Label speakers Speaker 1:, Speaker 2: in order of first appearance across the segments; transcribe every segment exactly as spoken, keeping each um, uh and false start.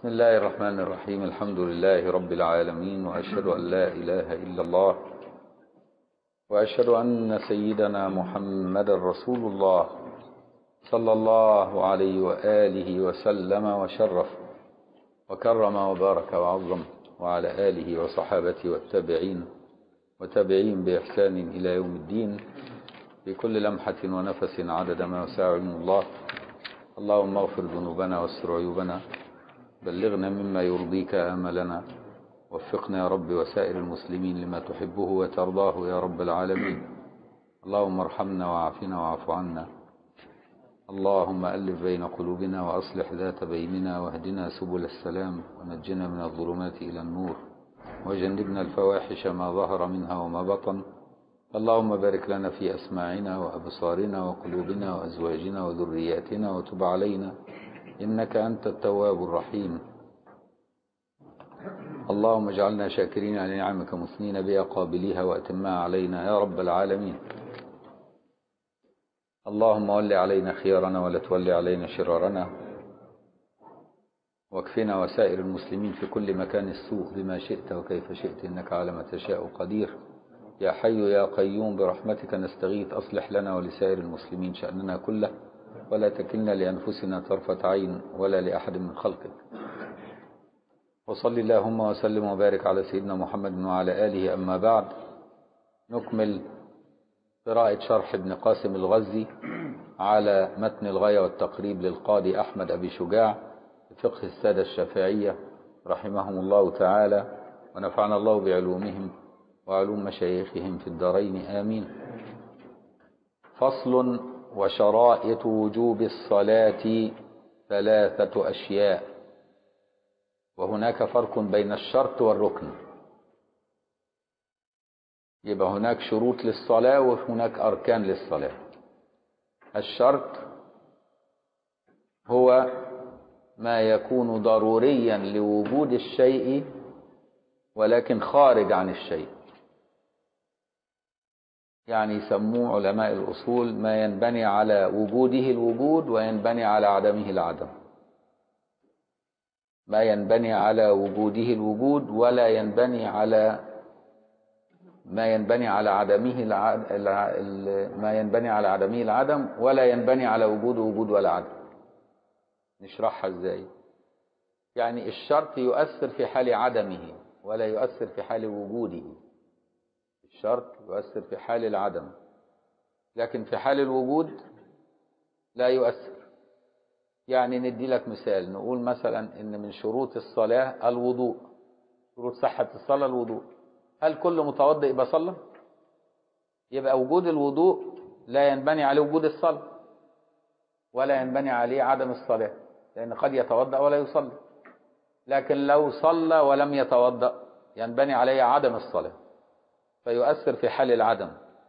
Speaker 1: بسم الله الرحمن الرحيم. الحمد لله رب العالمين، وأشهد أن لا إله إلا الله، وأشهد أن سيدنا محمد رسول الله صلى الله عليه وآله وسلم وشرف وكرم وبارك وعظم، وعلى آله وصحابته والتابعين وتابعين بإحسان إلى يوم الدين، بكل لمحة ونفس عدد ما وسع علم الله. اللهم اغفر ذنوبنا واستر عيوبنا، بلغنا مما يرضيك آملنا، وفقنا يا رب وسائر المسلمين لما تحبه وترضاه يا رب العالمين. اللهم ارحمنا وعافنا واعف عنا، اللهم ألف بين قلوبنا وأصلح ذات بيننا، واهدنا سبل السلام، ونجنا من الظلمات إلى النور، وجنبنا الفواحش ما ظهر منها وما بطن. اللهم بارك لنا في أسماعنا وأبصارنا وقلوبنا وأزواجنا وذرياتنا، وتب علينا إنك أنت التواب الرحيم. اللهم اجعلنا شاكرين لنعمك مثنين بها قابليها وأتمها علينا يا رب العالمين. اللهم ول علينا خيارنا ولا تولي علينا شرارنا، واكفنا وسائر المسلمين في كل مكان السوء بما شئت وكيف شئت، إنك على ما تشاء قدير. يا حي يا قيوم برحمتك نستغيث، أصلح لنا ولسائر المسلمين شأننا كله، ولا تكلنا لأنفسنا طرفة عين ولا لأحد من خلقك. وصل اللهم وسلم وبارك على سيدنا محمد وعلى آله. أما بعد، نكمل قراءة شرح ابن قاسم الغزي على متن الغاية والتقريب للقاضي أحمد أبي شجاع في فقه السادة الشافعية رحمهم الله تعالى، ونفعنا الله بعلومهم وعلوم مشايخهم في الدارين آمين. فصل: وشرائط وجوب الصلاة ثلاثة أشياء. وهناك فرق بين الشرط والركن. يبقى هناك شروط للصلاة وهناك أركان للصلاة. الشرط هو ما يكون ضروريا لوجود الشيء ولكن خارج عن الشيء، يعني يسموه علماء الأصول ما ينبني على وجوده الوجود وينبني على عدمه العدم. ما ينبني على وجوده الوجود ولا ينبني على ما ينبني على عدمه العد... ما ينبني على عدمه العدم، ولا ينبني على وجوده وجود ولا عدم. نشرحها ازاي؟ يعني الشرط يؤثر في حال عدمه ولا يؤثر في حال وجوده. الشرط يؤثر في حال العدم، لكن في حال الوجود لا يؤثر. يعني ندي لك مثال، نقول مثلا ان من شروط الصلاة الوضوء، شروط صحة الصلاة الوضوء. هل كل متوضئ يبقى صلى؟ يبقى وجود الوضوء لا ينبني عليه وجود الصلاة، ولا ينبني عليه عدم الصلاة، لأن قد يتوضأ ولا يصلي. لكن لو صلى ولم يتوضأ ينبني عليه عدم الصلاة، فيؤثر في حال العدم.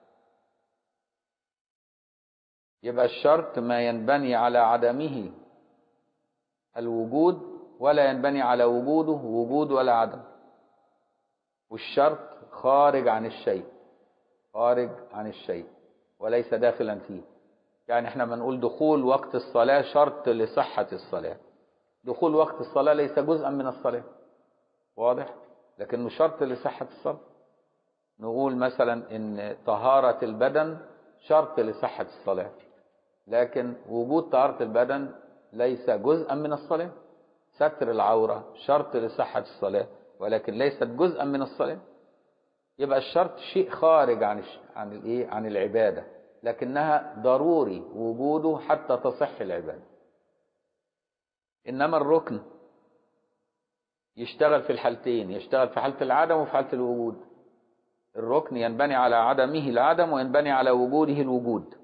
Speaker 1: يبقى الشرط ما ينبني على عدمه الوجود ولا ينبني على وجوده وجود ولا عدم. والشرط خارج عن الشيء، خارج عن الشيء وليس داخلا فيه. يعني احنا بنقول دخول وقت الصلاة شرط لصحة الصلاة. دخول وقت الصلاة ليس جزءا من الصلاة، واضح؟ لكنه شرط لصحة الصلاة. نقول مثلا ان طهارة البدن شرط لصحة الصلاة، لكن وجود طهارة البدن ليس جزءا من الصلاة. ستر العورة شرط لصحة الصلاة ولكن ليست جزءا من الصلاة. يبقى الشرط شيء خارج عن عن الايه عن العبادة، لكنها ضروري وجوده حتى تصح العبادة. انما الركن يشتغل في الحالتين، يشتغل في حالة العدم وفي حالة الوجود. الركن ينبني على عدمه العدم وينبني على وجوده الوجود.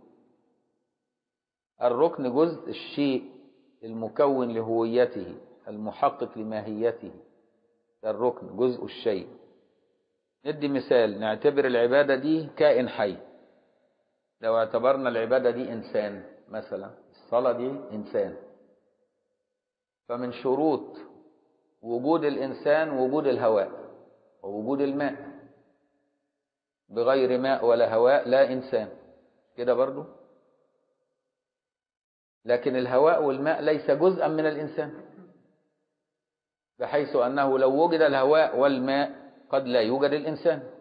Speaker 1: الركن جزء الشيء المكون لهويته المحقق لماهيته، الركن جزء الشيء. ندي مثال، نعتبر العبادة دي كائن حي. لو اعتبرنا العبادة دي إنسان مثلا، الصلاة دي إنسان، فمن شروط وجود الإنسان وجود الهواء ووجود الماء. بغير ماء ولا هواء لا إنسان، كده برضو. لكن الهواء والماء ليس جزءا من الإنسان، بحيث أنه لو وجد الهواء والماء قد لا يوجد الإنسان،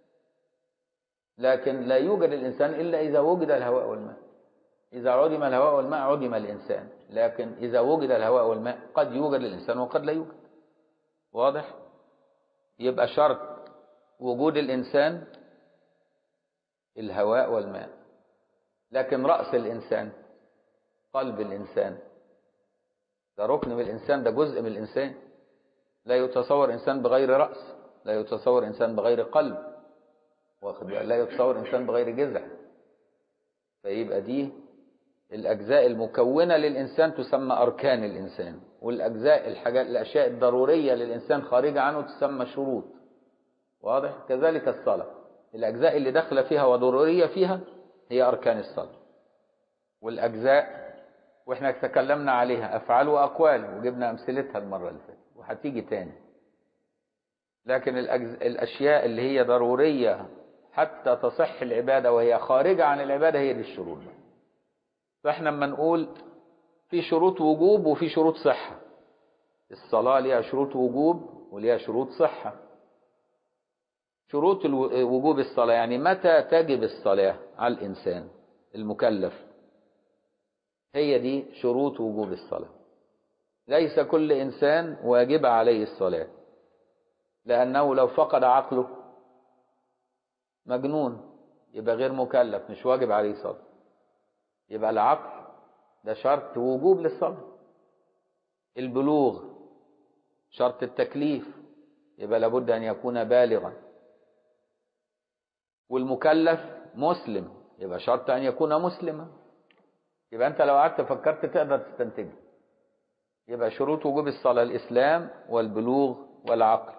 Speaker 1: لكن لا يوجد الإنسان إلا إذا وجد الهواء والماء. إذا عدم الهواء والماء عدم الإنسان، لكن إذا وجد الهواء والماء قد يوجد الإنسان وقد لا يوجد. واضح؟ يبقى شرط وجود الإنسان الهواء والماء، لكن رأس الإنسان، قلب الإنسان، ده ركن من الإنسان، ده جزء من الإنسان. لا يتصور إنسان بغير رأس، لا يتصور إنسان بغير قلب، لا يتصور إنسان بغير جذع. فيبقى دي الأجزاء المكونة للإنسان تسمى أركان الإنسان، والأجزاء الحاجات الأشياء الضرورية للإنسان خارجة عنه تسمى شروط. واضح؟ كذلك الصلاة، الأجزاء اللي داخله فيها وضرورية فيها هي أركان الصلاة. والأجزاء وإحنا تكلمنا عليها أفعال وأقوال وجبنا أمثلتها المرة اللي فاتت وهتيجي تاني. لكن الأشياء اللي هي ضرورية حتى تصح العبادة وهي خارجة عن العبادة هي دي الشروط. فإحنا لما نقول في شروط وجوب وفي شروط صحة، الصلاة ليها شروط وجوب وليها شروط صحة. شروط وجوب الصلاة يعني متى تجب الصلاة على الإنسان المكلف، هي دي شروط وجوب الصلاة. ليس كل إنسان واجب عليه الصلاة، لأنه لو فقد عقله مجنون يبقى غير مكلف، مش واجب عليه صلاة. يبقى العقل ده شرط وجوب للصلاة. البلوغ شرط التكليف، يبقى لابد أن يكون بالغا. والمكلف مسلم، يبقى شرط أن يكون مسلما. يبقى أنت لو قعدت فكرت تقدر تستنتج. يبقى شروط وجوب الصلاة الإسلام والبلوغ والعقل.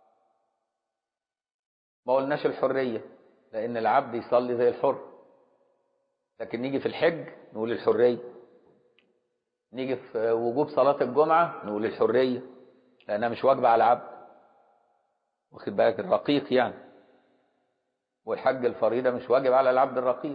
Speaker 1: ما قلناش الحرية، لأن العبد يصلي زي الحر، لكن نيجي في الحج نقول الحرية. نيجي في وجوب صلاة الجمعة نقول الحرية، لأنها مش واجبة على العبد. واخد بالك؟ الرقيق يعني. والحج الفريضة مش واجب على العبد الرقيق،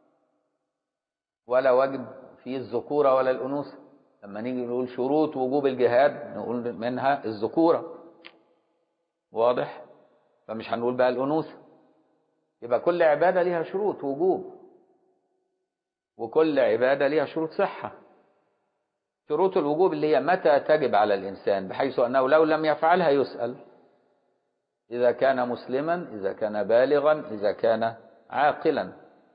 Speaker 1: ولا واجب فيه الذكورة ولا الأنوثة. لما نيجي نقول شروط وجوب الجهاد نقول منها الذكورة. واضح؟ فمش هنقول بقى الأنوثة. يبقى كل عبادة ليها شروط وجوب، وكل عبادة ليها شروط صحة. شروط الوجوب اللي هي متى تجب على الإنسان، بحيث أنه لو لم يفعلها يسأل. إذا كان مسلما، إذا كان بالغا، إذا كان عاقلا.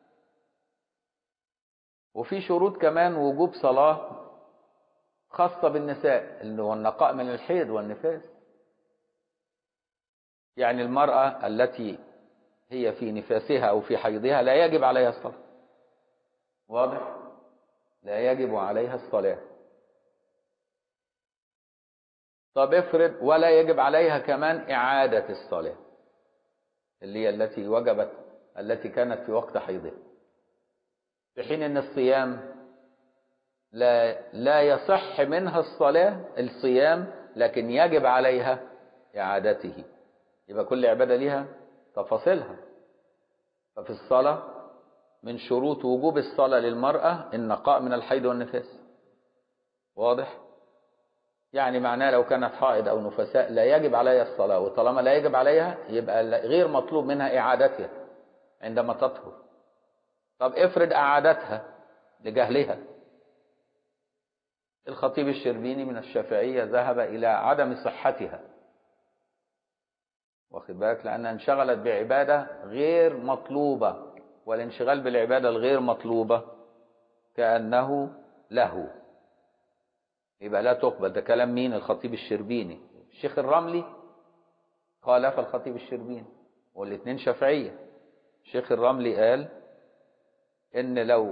Speaker 1: وفي شروط كمان وجوب صلاة خاصة بالنساء، اللي هو النقاء من الحيض والنفاس. يعني المرأة التي هي في نفاسها أو في حيضها لا يجب عليها الصلاة. واضح؟ لا يجب عليها الصلاة. طب افرض ولا يجب عليها كمان إعادة الصلاة، اللي هي التي وجبت التي كانت في وقت حيضها، في حين أن الصيام لا لا يصح منها الصلاة الصيام، لكن يجب عليها إعادته. يبقى كل عبادة لها تفاصيلها. ففي الصلاة من شروط وجوب الصلاة للمرأة النقاء من الحيض والنفاس. واضح؟ يعني معناه لو كانت حائض أو نفساء لا يجب عليها الصلاة، وطالما لا يجب عليها يبقى غير مطلوب منها إعادتها عندما تطهر. طب افرض أعادتها لجهلها. الخطيب الشربيني من الشافعية ذهب إلى عدم صحتها، واخد بالك، لأنها انشغلت بعبادة غير مطلوبة، والانشغال بالعبادة الغير مطلوبة كأنه له، يبقى لا تقبل. ده كلام مين؟ الخطيب الشربيني. الشيخ الرملي خالف الخطيب الشربيني، والاثنين شافعية. الشيخ الرملي قال إن لو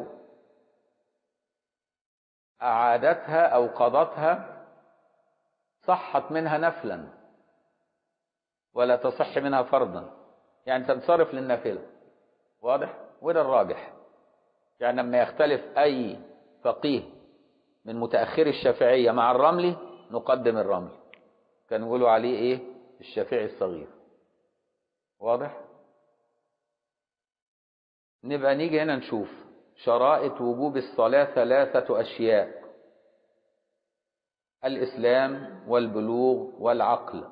Speaker 1: أعادتها أو قضتها صحت منها نفلا ولا تصح منها فرضا، يعني تنصرف للنافلة. واضح؟ وده الراجح. يعني لما يختلف أي فقيه من متأخر الشافعية مع الرملي نقدم الرملي، كانوا يقولوا عليه إيه؟ الشافعي الصغير. واضح؟ نبقى نيجي هنا نشوف شرائط وجوب الصلاة ثلاثة أشياء. الإسلام والبلوغ والعقل.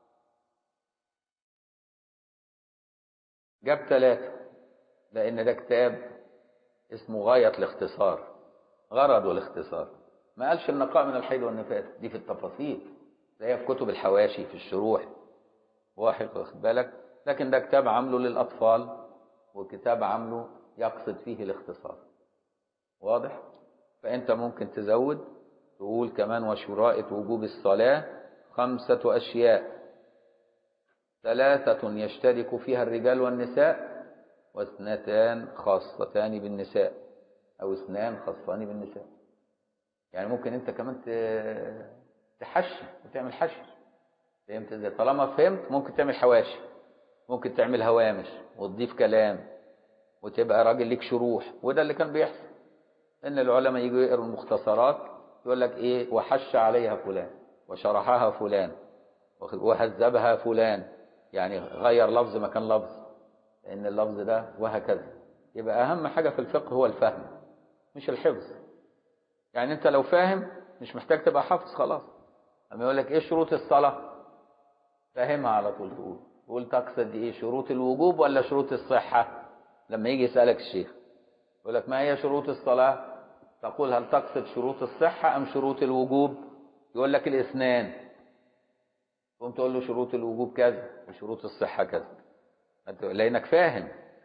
Speaker 1: جاب ثلاثة لأن ده كتاب اسمه غاية الاختصار، غرضه الاختصار. ما قالش النقاء من الحيض والنفاس، دي في التفاصيل زي في كتب الحواشي في الشروح، واحد واخد بالك. لكن ده كتاب عامله للأطفال وكتاب عامله يقصد فيه الاختصار، واضح؟ فأنت ممكن تزود تقول كمان وشرائط وجوب الصلاة خمسة أشياء، ثلاثة يشترك فيها الرجال والنساء، واثنتان خاصتان بالنساء، أو اثنان خاصان بالنساء. يعني ممكن أنت كمان تحشي وتعمل حشي، فهمت ازاي؟ طالما فهمت ممكن تعمل حواشي، ممكن تعمل هوامش وتضيف كلام وتبقى راجل ليك شروح. وده اللي كان بيحصل، ان العلماء يجوا يقروا المختصرات يقول لك ايه وحش عليها فلان وشرحها فلان وهذبها فلان، يعني غير لفظ مكان لفظ لان اللفظ ده وهكذا. يبقى اهم حاجة في الفقه هو الفهم مش الحفظ. يعني انت لو فاهم مش محتاج تبقى حافظ خلاص. لما يقول لك ايه شروط الصلاة فاهمها على طول، تقول تقول تقصد ايه شروط الوجوب ولا شروط الصحة. لما يجي يسألك الشيخ يقول لك ما هي شروط الصلاة، تقول هل تقصد شروط الصحة أم شروط الوجوب؟ يقول لك الاثنان، تقوم تقول له شروط الوجوب كذا وشروط الصحة كذا لأنك فاهم.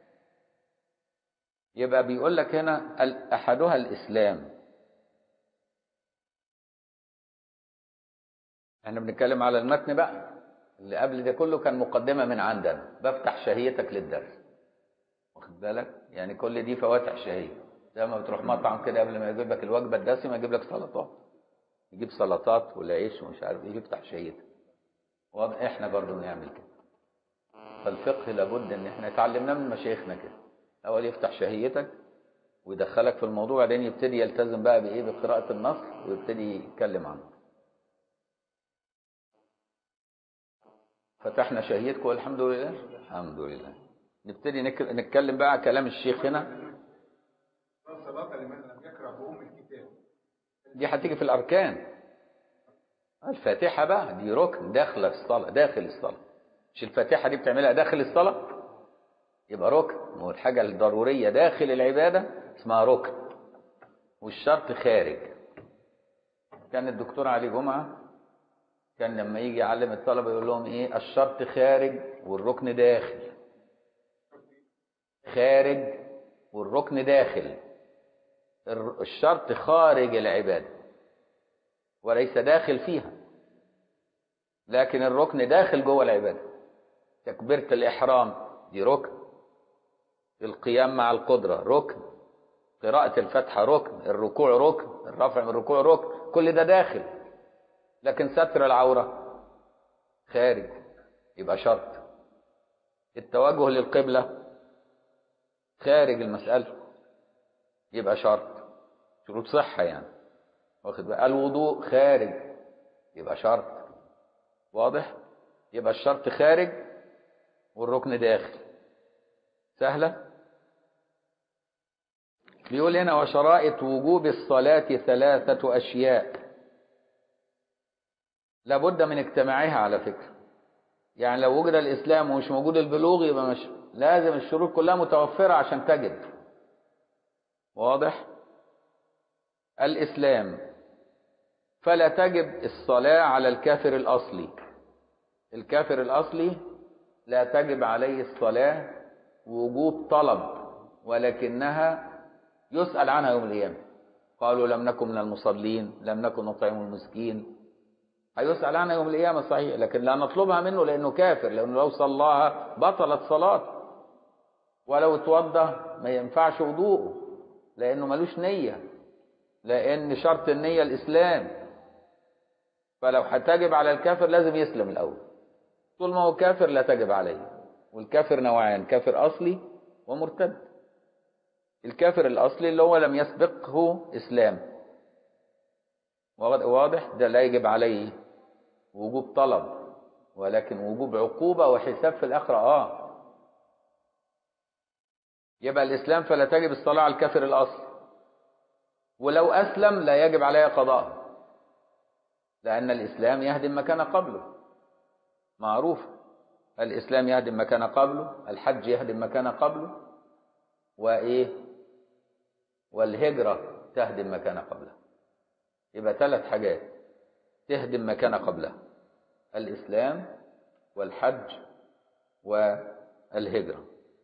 Speaker 1: يبقى بيقول لك هنا أحدها الإسلام. احنا بنتكلم على المتن بقى، اللي قبل ده كله كان مقدمة من عندنا، بفتح شهيتك للدرس، واخد بالك؟ يعني كل دي فواتح شهية. زي ما بتروح مطعم كده قبل ما يجيب لك الوجبة الدسمة يجيب لك سلطات، يجيب سلطات والعيش ومش عارف ايه، يفتح شهيتك. واضح؟ احنا برضو بنعمل كده. فالفقه لابد ان احنا اتعلمناه من مشايخنا كده. اول يفتح شهيتك ويدخلك في الموضوع، بعدين يبتدي يلتزم بقى بايه، بقراءة النص ويبتدي يتكلم عنه. فتحنا شهيتكم والحمد لله. الحمد لله. نبتدي نتكلم بقى كلام الشيخ هنا. دي هتيجي في الاركان. الفاتحة بقى دي ركن داخل الصلاة، داخل الصلاة. مش الفاتحة دي بتعملها داخل الصلاة يبقى ركن. والحاجة الضرورية داخل العبادة اسمها ركن، والشرط خارج. كان الدكتور علي جمعة كان لما يجي يعلم الطلبة يقول لهم ايه، الشرط خارج والركن داخل. خارج والركن داخل. الشرط خارج العبادة وليس داخل فيها، لكن الركن داخل جوه العبادة. تكبيرة الإحرام دي ركن، القيام مع القدرة ركن، قراءة الفاتحة ركن، الركوع ركن، الرفع من الركوع ركن، كل ده داخل. لكن ستر العورة خارج يبقى شرط. التوجه للقبلة خارج المسألة يبقى شرط، شروط صحة يعني، واخد بقى. الوضوء خارج يبقى شرط، واضح؟ يبقى الشرط خارج والركن داخل. سهلة. بيقول هنا وشرائط وجوب الصلاة ثلاثة أشياء لابد من اجتماعها على فكرة. يعني لو وجد الإسلام ومش موجود البلوغ يبقى مش لازم الشروط كلها متوفرة عشان تجد، واضح؟ الإسلام فلا تجب الصلاة على الكافر الأصلي. الكافر الأصلي لا تجب عليه الصلاة وجوب طلب، ولكنها يسأل عنها يوم القيامة. قالوا لم نكن من المصلين لم نكن نطعم المسكين، هيسأل عنها يوم القيامة صحيح، لكن لا نطلبها منه لأنه كافر، لأنه لو صلاها بطلت صلاة. ولو اتوضى ما ينفعش وضوءه لأنه ملوش نية، لأن شرط النية الإسلام. فلو هتجب على الكافر لازم يسلم الأول. طول ما هو كافر لا تجب عليه. والكافر نوعان، كافر أصلي ومرتد. الكافر الأصلي اللي هو لم يسبقه إسلام، واضح؟ ده لا يجب عليه وجوب طلب، ولكن وجوب عقوبة وحساب في الآخرة. آه يبقى الإسلام فلا تجب الصلاة على الكافر الأصلي، ولو أسلم لا يجب عليه قضاء لأن الإسلام يهدم ما كان قبله، معروف. الإسلام يهدم ما كان قبله، الحج يهدم ما كان قبله، وإيه، والهجرة تهدم ما كان قبلها. يبقى ثلاث حاجات تهدم ما كان قبلها: الإسلام والحج والهجرة.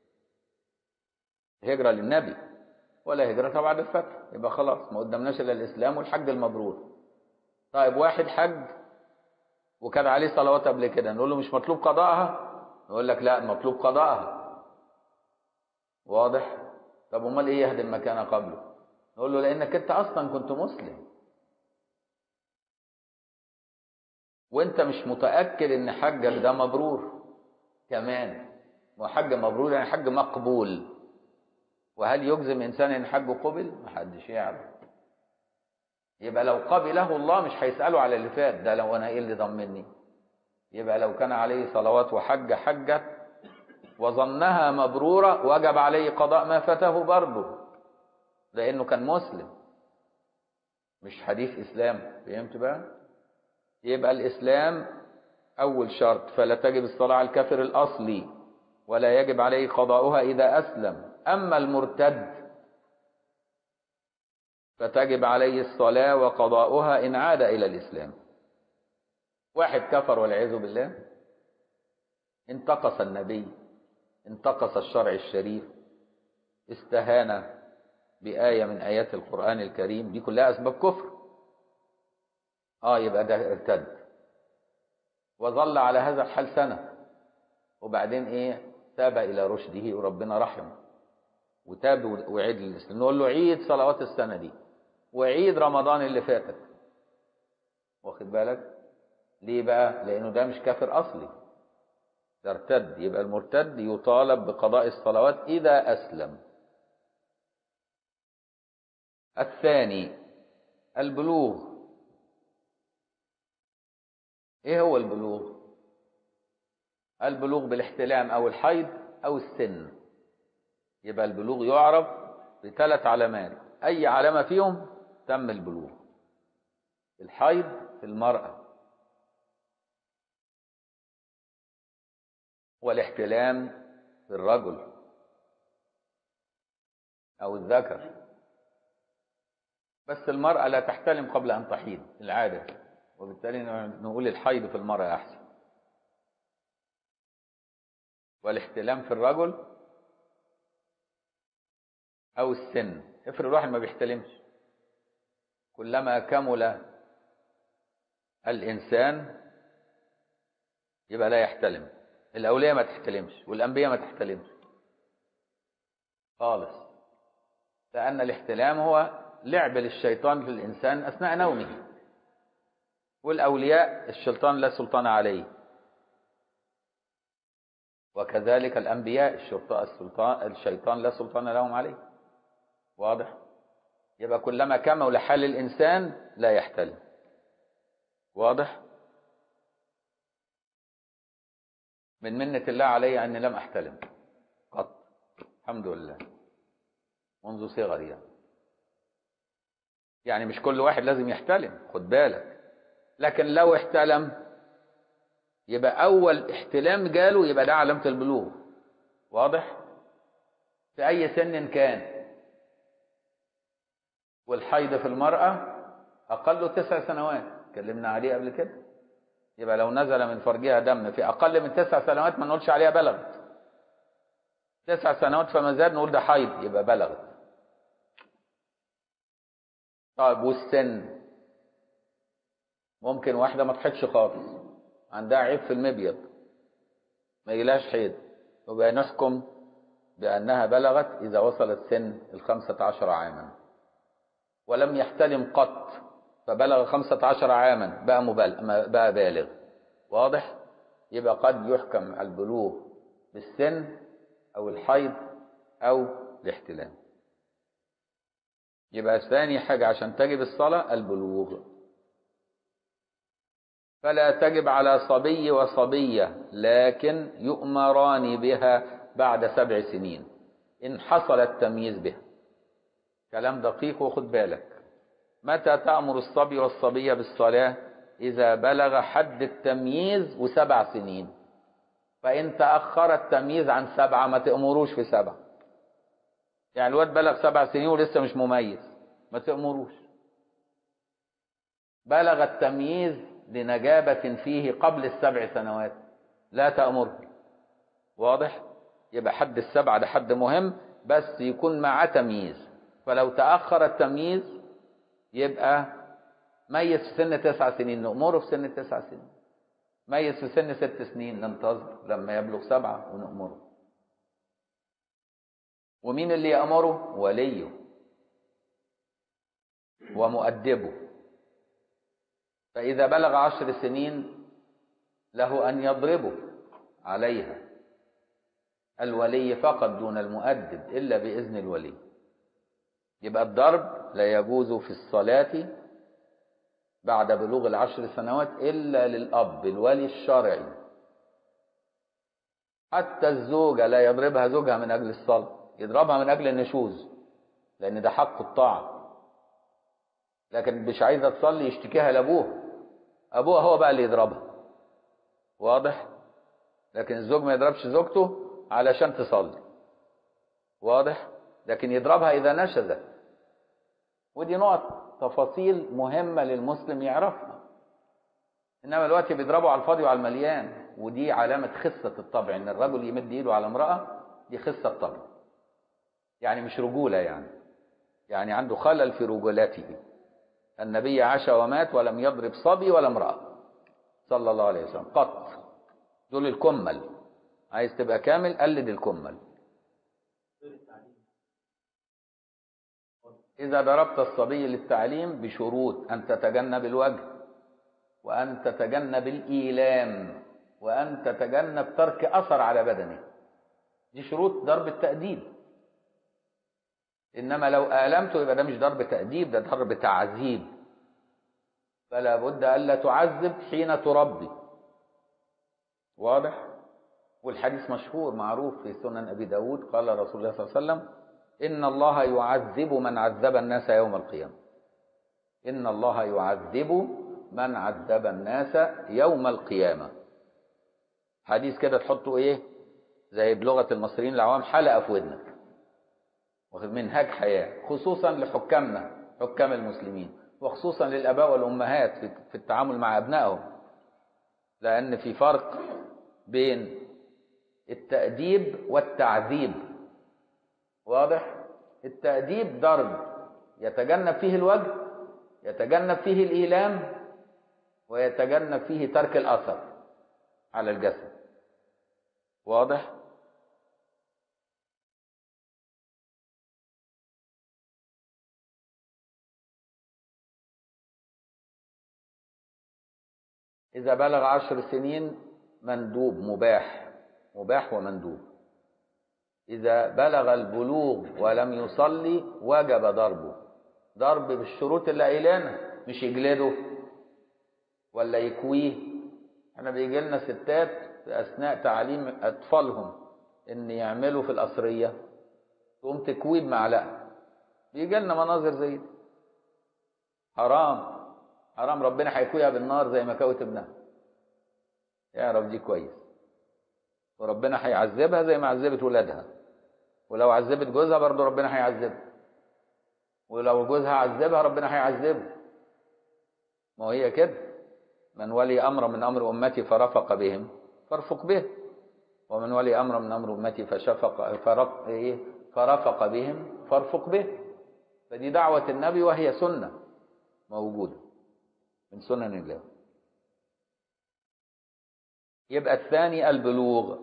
Speaker 1: هجرة للنبي ولا هجرة بعد الفتح، يبقى خلاص ما قدمناش إلا الإسلام والحج المبرور. طيب واحد حج وكان عليه صلوات قبل كده، نقول له مش مطلوب قضاءها؟ يقول لك لا، مطلوب قضاءها. واضح؟ طب امال ايه يهدم ما كان قبله؟ نقول له لانك انت اصلا كنت مسلم، وانت مش متاكد ان حجك ده مبرور كمان. وحج مبرور يعني حج مقبول، وهل يجزم انسان ان حجه قبل؟ محدش يعرف. يبقى لو قبله الله مش هيساله على اللي فات ده، لو انا ايه اللي ضمني؟ يبقى لو كان عليه صلوات وحج حجه وظنها مبروره وجب عليه قضاء ما فاته برضه، لانه كان مسلم مش حديث اسلام. فهمت بقى؟ يبقى الاسلام اول شرط، فلا تجب الصلاه على الكافر الاصلي ولا يجب عليه قضاؤها اذا اسلم. اما المرتد فتجب عليه الصلاه وقضاؤها ان عاد الى الاسلام. واحد كفر والعياذ بالله، انتقص النبي، انتقص الشرع الشريف، استهان بآية من آيات القرآن الكريم، دي كلها أسباب كفر. آه يبقى ده ارتد وظل على هذا الحال سنة، وبعدين إيه، تاب إلى رشده وربنا رحمه وتاب وعيد للإسلام. نقول له عيد صلوات السنة دي وعيد رمضان اللي فاتك. واخد بالك؟ ليه بقى؟ لأنه ده مش كافر أصلي، ده ارتد. يبقى المرتد يطالب بقضاء الصلوات إذا أسلم. الثاني البلوغ. ايه هو البلوغ؟ البلوغ بالاحتلام او الحيض او السن. يبقى البلوغ يعرف بثلاث علامات، اي علامة فيهم تم البلوغ. الحيض في المرأة، والاحتلام في الرجل او الذكر، بس المرأة لا تحتلم قبل ان تحيض العادة، وبالتالي نقول الحيض في المرأة احسن. والاحتلام في الرجل او السن. افرض الواحد ما بيحتلمش، كلما كمل الانسان يبقى لا يحتلم. الاولياء ما تحتلمش والانبياء ما تحتلمش خالص، لان الاحتلام هو لعب للشيطان في الانسان اثناء نومه، والاولياء الشيطان لا سلطان عليه، وكذلك الانبياء السلطان الشيطان لا سلطان لهم عليه. واضح؟ يبقى كلما كمل حال الانسان لا يحتلم. واضح؟ من منة الله علي اني لم احتلم قط، الحمد لله، منذ صغري يعني. يعني مش كل واحد لازم يحتلم، خد بالك، لكن لو احتلم يبقى اول احتلام جاله يبقى ده علامة البلوغ. واضح؟ في اي سن كان. والحيض في المرأة اقله تسع سنوات، اتكلمنا عليه قبل كده. يبقى لو نزل من فرجها دم في اقل من تسع سنوات ما نقولش عليها بلغت. تسع سنوات فما زاد نقول ده حيض، يبقى بلغت. طيب والسن، ممكن واحدة ما تحيضش خالص، عندها عيب في المبيض ما يجيلهاش حيض، يبقى نحكم بأنها بلغت إذا وصلت سن الخمسة عشر عاما، ولم يحتلم قط فبلغ خمسة عشر عاما بقى مبالغ، بقى بالغ. واضح؟ يبقى قد يحكم البلوغ بالسن أو الحيض أو الاحتلام. يبقى ثاني حاجة عشان تجب الصلاة البلوغ. فلا تجب على صبي وصبية، لكن يؤمران بها بعد سبع سنين إن حصل التمييز بها. كلام دقيق وخد بالك. متى تأمر الصبي والصبية بالصلاة؟ إذا بلغ حد التمييز وسبع سنين. فإن تأخر التمييز عن سبعة ما تأمروش في سبعة. يعني الواد بلغ سبع سنين ولسه مش مميز، ما تأمروش. بلغ التمييز لنجابة فيه قبل السبع سنوات، لا تأمره. واضح؟ يبقى حد السبعة ده حد مهم، بس يكون معاه تمييز. فلو تأخر التمييز يبقى ميز في سن تسع سنين نأمره في سن تسع سنين، ميز في سن ست سنين ننتظر لما يبلغ سبعة ونأمره. ومين اللي يأمره؟ وليه ومؤدبه. فإذا بلغ عشر سنين له أن يضربه عليها الولي فقط دون المؤدب إلا بإذن الولي. يبقى الضرب لا يجوز في الصلاة بعد بلوغ العشر سنوات إلا للأب الولي الشرعي. حتى الزوجة لا يضربها زوجها من أجل الصلاة، يضربها من أجل النشوز، لأن ده حق الطاعة. لكن مش عايزة تصلي يشتكيها لأبوها، أبوها هو بقى اللي يضربها. واضح؟ لكن الزوج ما يضربش زوجته علشان تصلي. واضح؟ لكن يضربها إذا نشزت. ودي نقط تفاصيل مهمة للمسلم يعرفها. إنما الوقت بيضربوا على الفاضي وعلى المليان، ودي علامة خسة الطبع. إن الرجل يمد إيده على امرأة دي خسة الطبع، يعني مش رجولة، يعني يعني عنده خلل في رجولته. النبي عاش ومات ولم يضرب صبي ولا امرأة صلى الله عليه وسلم قط. دول الكمل. عايز تبقى كامل قلد الكمل. إذا ضربت الصبي للتعليم بشروط: أن تتجنب الوجه، وأن تتجنب الإيلام، وأن تتجنب ترك أثر على بدنه. دي شروط ضرب التأديب. إنما لو آلمته يبقى ده مش ضرب تأديب، ده ضرب تعذيب. فلا بد ألا تعذب حين تربي. واضح؟ والحديث مشهور معروف في سنن أبي داود، قال رسول الله صلى الله عليه وسلم: إن الله يعذب من عذب الناس يوم القيامة. إن الله يعذب من عذب الناس يوم القيامة. حديث كده تحطه إيه زي بلغة المصريين العوام حلقة في ودنك، واخد منهاج حياة، خصوصا لحكامنا حكام المسلمين، وخصوصا للآباء والأمهات في التعامل مع أبنائهم. لأن في فرق بين التأديب والتعذيب. واضح؟ التأديب ضرب يتجنب فيه الوجه، يتجنب فيه الإيلام، ويتجنب فيه ترك الأثر على الجسد. واضح؟ إذا بلغ عشر سنين مندوب مباح، مباح ومندوب. إذا بلغ البلوغ ولم يصلي وجب ضربه، ضرب بالشروط اللي قايلينها، مش يجلده ولا يكويه. احنا بيجي لنا ستات في أثناء تعليم أطفالهم إن يعملوا في القصرية تقوم تكويه بمعلقة. بيجي لنا مناظر زي دي. حرام حرام، ربنا هيكويها بالنار زي ما كوت ابنها. يعرف دي كويس. وربنا هيعذبها زي ما عذبت ولادها، ولو عذبت جوزها برضه ربنا هيعذبها، ولو جوزها عذبها ربنا هيعذبه. ما هي كده. من ولي أمر من أمر أمتي فرفق بهم فارفق به، ومن ولي أمر من أمر أمتي فشفق فرق إيه فرفق بهم فارفق به. فدي دعوة النبي وهي سنة موجودة من سنن الله. يبقى الثاني البلوغ،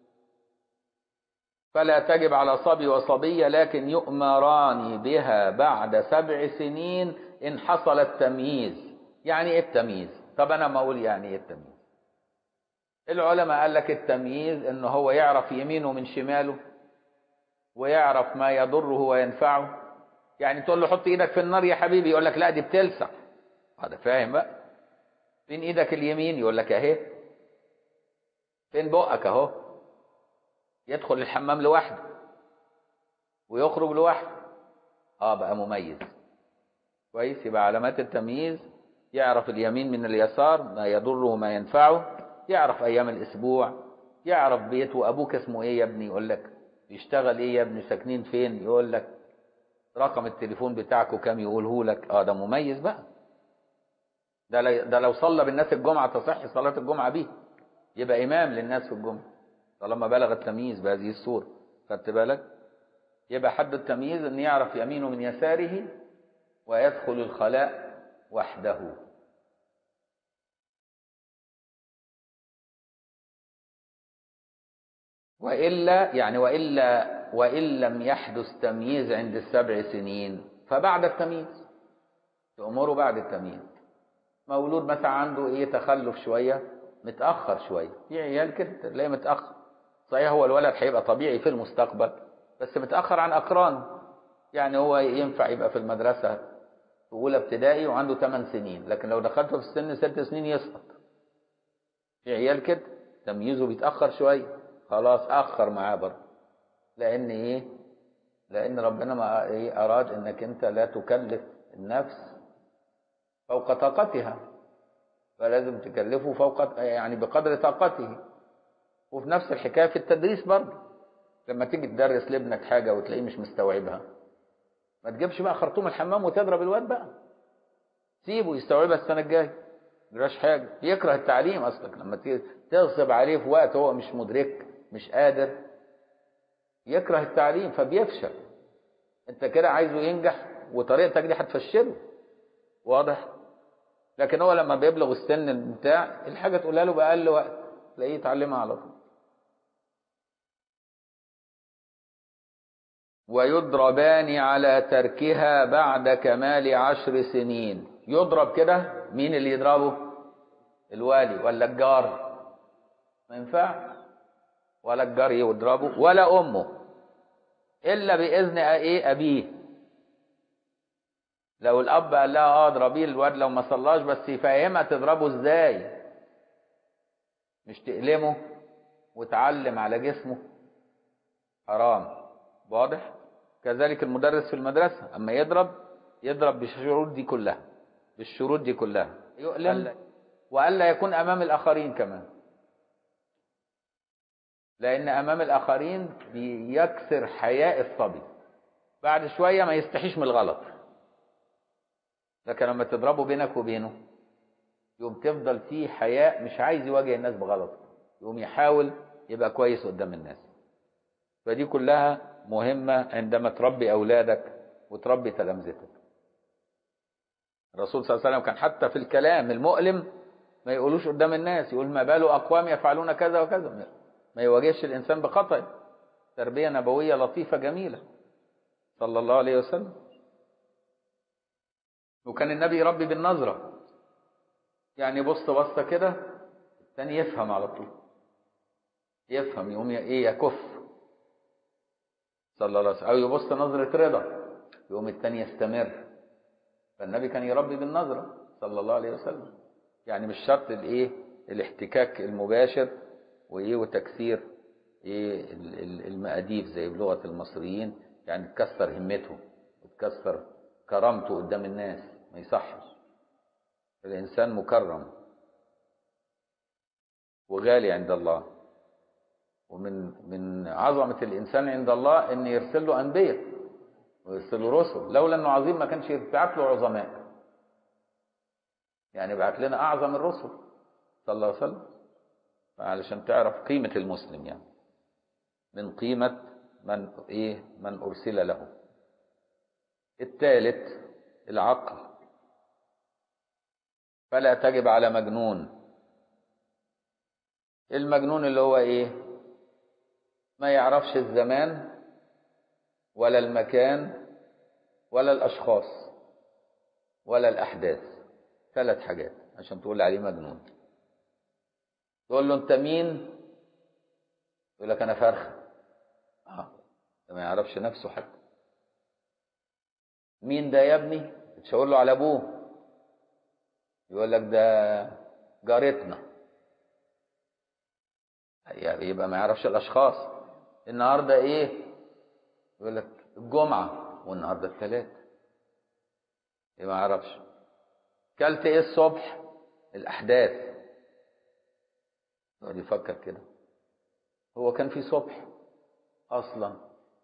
Speaker 1: فلا تجب على صبي وصبية، لكن يؤمران بها بعد سبع سنين إن حصل التمييز. يعني إيه التمييز؟ طب أنا ما أقول يعني إيه التمييز. العلماء قال لك التمييز إنه هو يعرف يمينه من شماله، ويعرف ما يضره وينفعه. يعني تقول له حط إيدك في النار يا حبيبي، يقول لك لا دي بتلسع. هذا فاهم بقى. فين إيدك اليمين؟ يقول لك أهي. فين بقك؟ أهو. يدخل الحمام لوحده ويخرج لوحده. اه بقى مميز كويس. يبقى علامات التمييز يعرف اليمين من اليسار، ما يضره ما ينفعه، يعرف أيام الأسبوع، يعرف بيته، أبوك اسمه إيه يا ابني يقول لك، يشتغل إيه يا ابني، ساكنين فين يقول لك، رقم التليفون بتاعك كام يقوله لك. اه ده مميز بقى. ده لو ده لو صلى بالناس الجمعة تصح صلاة الجمعة بيه، يبقى إمام للناس في الجمعة طالما بلغ التمييز بهذه الصورة. خدت بالك؟ يبقى حد التمييز أن يعرف يمينه من يساره ويدخل الخلاء وحده. وإلا يعني وإلا وإن لم يحدث تمييز عند السبع سنين فبعد التمييز، تأمره بعد التمييز. مولود مثلا عنده إيه تخلف شوية، متأخر شوية، في عيال كده تلاقيه متأخر، صحيح هو الولد هيبقى طبيعي في المستقبل بس متأخر عن أقران. يعني هو ينفع يبقى في المدرسة في أولى ابتدائي وعنده ثمان سنين، لكن لو دخلته في السن ست سنين يسقط. في عيال كده تمييزه بيتأخر شوية، خلاص أخر معاه برضه. لأن إيه؟ لأن ربنا ما إيه أراد إنك أنت لا تكلف النفس فوق طاقتها، فلازم تكلفه فوق يعني بقدر طاقته. وفي نفس الحكاية في التدريس برضه، لما تيجي تدرس لابنك حاجة وتلاقيه مش مستوعبها، ما تجيبش بقى خرطوم الحمام وتضرب الواد بقى، سيبه يستوعبها السنة الجاية، مجراش حاجة. يكره التعليم أصلك، لما تغصب عليه في وقت هو مش مدرك مش قادر يكره التعليم فبيفشل. انت كده عايزه ينجح وطريقتك دي هتفشله، واضح؟ لكن هو لما بيبلغ السن بتاع الحاجة تقولها له بأقل وقت تلاقيه يتعلمها على طول. ويضربان على تركها بعد كمال عشر سنين. يضرب كده، مين اللي يضربه؟ الوالي ولا الجار؟ ما ينفع، ولا الجار يضربه ولا أمه إلا بإذن إيه أبيه. لو الأب قال لها اه اضربيه الواد لو ما صلاش، بس يفهمها تضربه ازاي، مش تألمه وتعلم على جسمه، حرام. واضح؟ كذلك المدرس في المدرسة أما يضرب يضرب بالشروط دي كلها، بالشروط دي كلها، يؤلم وألا يكون أمام الآخرين كمان، لأن أمام الآخرين بيكسر حياء الصبي، بعد شوية ما يستحيش من الغلط. لكن لما تضربه بينك وبينه يقوم تفضل فيه حياء، مش عايز يواجه الناس بغلط، يقوم يحاول يبقى كويس قدام الناس. فدي كلها مهمة عندما تربي أولادك وتربي تلامذتك. الرسول صلى الله عليه وسلم كان حتى في الكلام المؤلم ما يقولوش قدام الناس، يقول ما بال أقوام يفعلون كذا وكذا، ما يواجهش الإنسان بخطأ. تربية نبوية لطيفة جميلة صلى الله عليه وسلم. وكان النبي يربي بالنظرة، يعني بص بصة كده الثاني يفهم على طول، يفهم يقوم ايه يكف صلى الله عليه وسلم، او يبص نظرة رضا يقوم الثاني يستمر. فالنبي كان يربي بالنظرة صلى الله عليه وسلم. يعني مش شرط الايه الاحتكاك المباشر وايه وتكسير ايه المقاديف زي بلغة المصريين، يعني تكسر همته وتكسر كرامته قدام الناس، ما يصحش. الإنسان مكرم وغالي عند الله، ومن من عظمة الإنسان عند الله إن يرسل له أنبياء ويرسل له رسل. لولا إنه عظيم ما كانش يبعت له عظماء، يعني يبعت لنا أعظم الرسل صلى الله عليه وسلم، علشان تعرف قيمة المسلم، يعني من قيمة من إيه من أرسل له. الثالث العقل، فلا تجب على مجنون. المجنون اللي هو ايه؟ ما يعرفش الزمان ولا المكان ولا الاشخاص ولا الاحداث. ثلاث حاجات عشان تقول عليه مجنون. تقول له انت مين؟ يقول لك انا فرخه. اه ما يعرفش نفسه حتى. مين ده يا ابني؟ تشاور له على ابوه، يقول لك ده جارتنا، يبقى ما يعرفش الاشخاص. النهارده ايه؟ يقول لك الجمعه والنهارده الثلاث، يبقى ما يعرفش. كلت ايه الصبح؟ الاحداث. يقعد يفكر كده، هو كان في صبح اصلا؟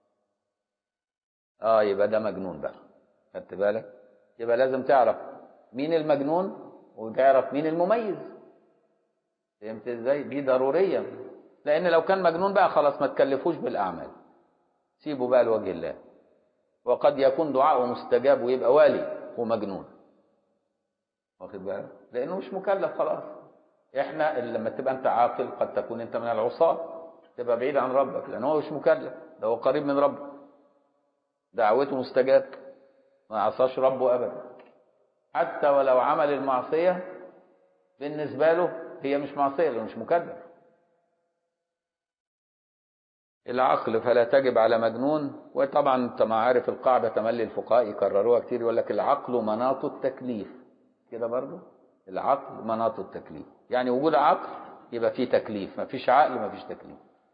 Speaker 1: اه يبقى ده مجنون بقى. خدت بالك؟ يبقى لازم تعرف مين المجنون وتعرف مين المميز. فهمت ازاي؟ دي ضروريه، لان لو كان مجنون بقى خلاص ما تكلفوش بالاعمال، سيبه بقى لوجه الله. وقد يكون دعاءه مستجاب ويبقى والي ومجنون، واخد بالك؟ لانه مش مكلف خلاص. احنا اللي لما تبقى انت عاقل قد تكون انت من العصاة، تبقى بعيد عن ربك، لان هو مش مكلف، ده هو قريب من ربك، دعوته مستجاب، ما عصاش ربه ابدا. حتى ولو عمل المعصيه بالنسبه له هي مش معصيه لانه مش مكلف. العقل فلا تجب على مجنون. وطبعا انت ما عارف القاعده تملي الفقهاء يكرروها كتير، يقول لك العقل مناط التكليف. كده برضه العقل مناط التكليف، يعني وجود عقل يبقى فيه تكليف، ما فيش عقل ما فيش تكليف.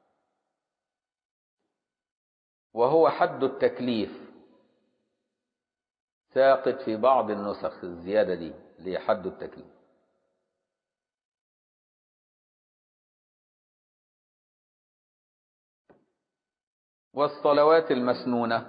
Speaker 1: وهو حد التكليف ساقط في بعض النسخ، الزياده دي اللي هي حد التكليف. والصلوات المسنونه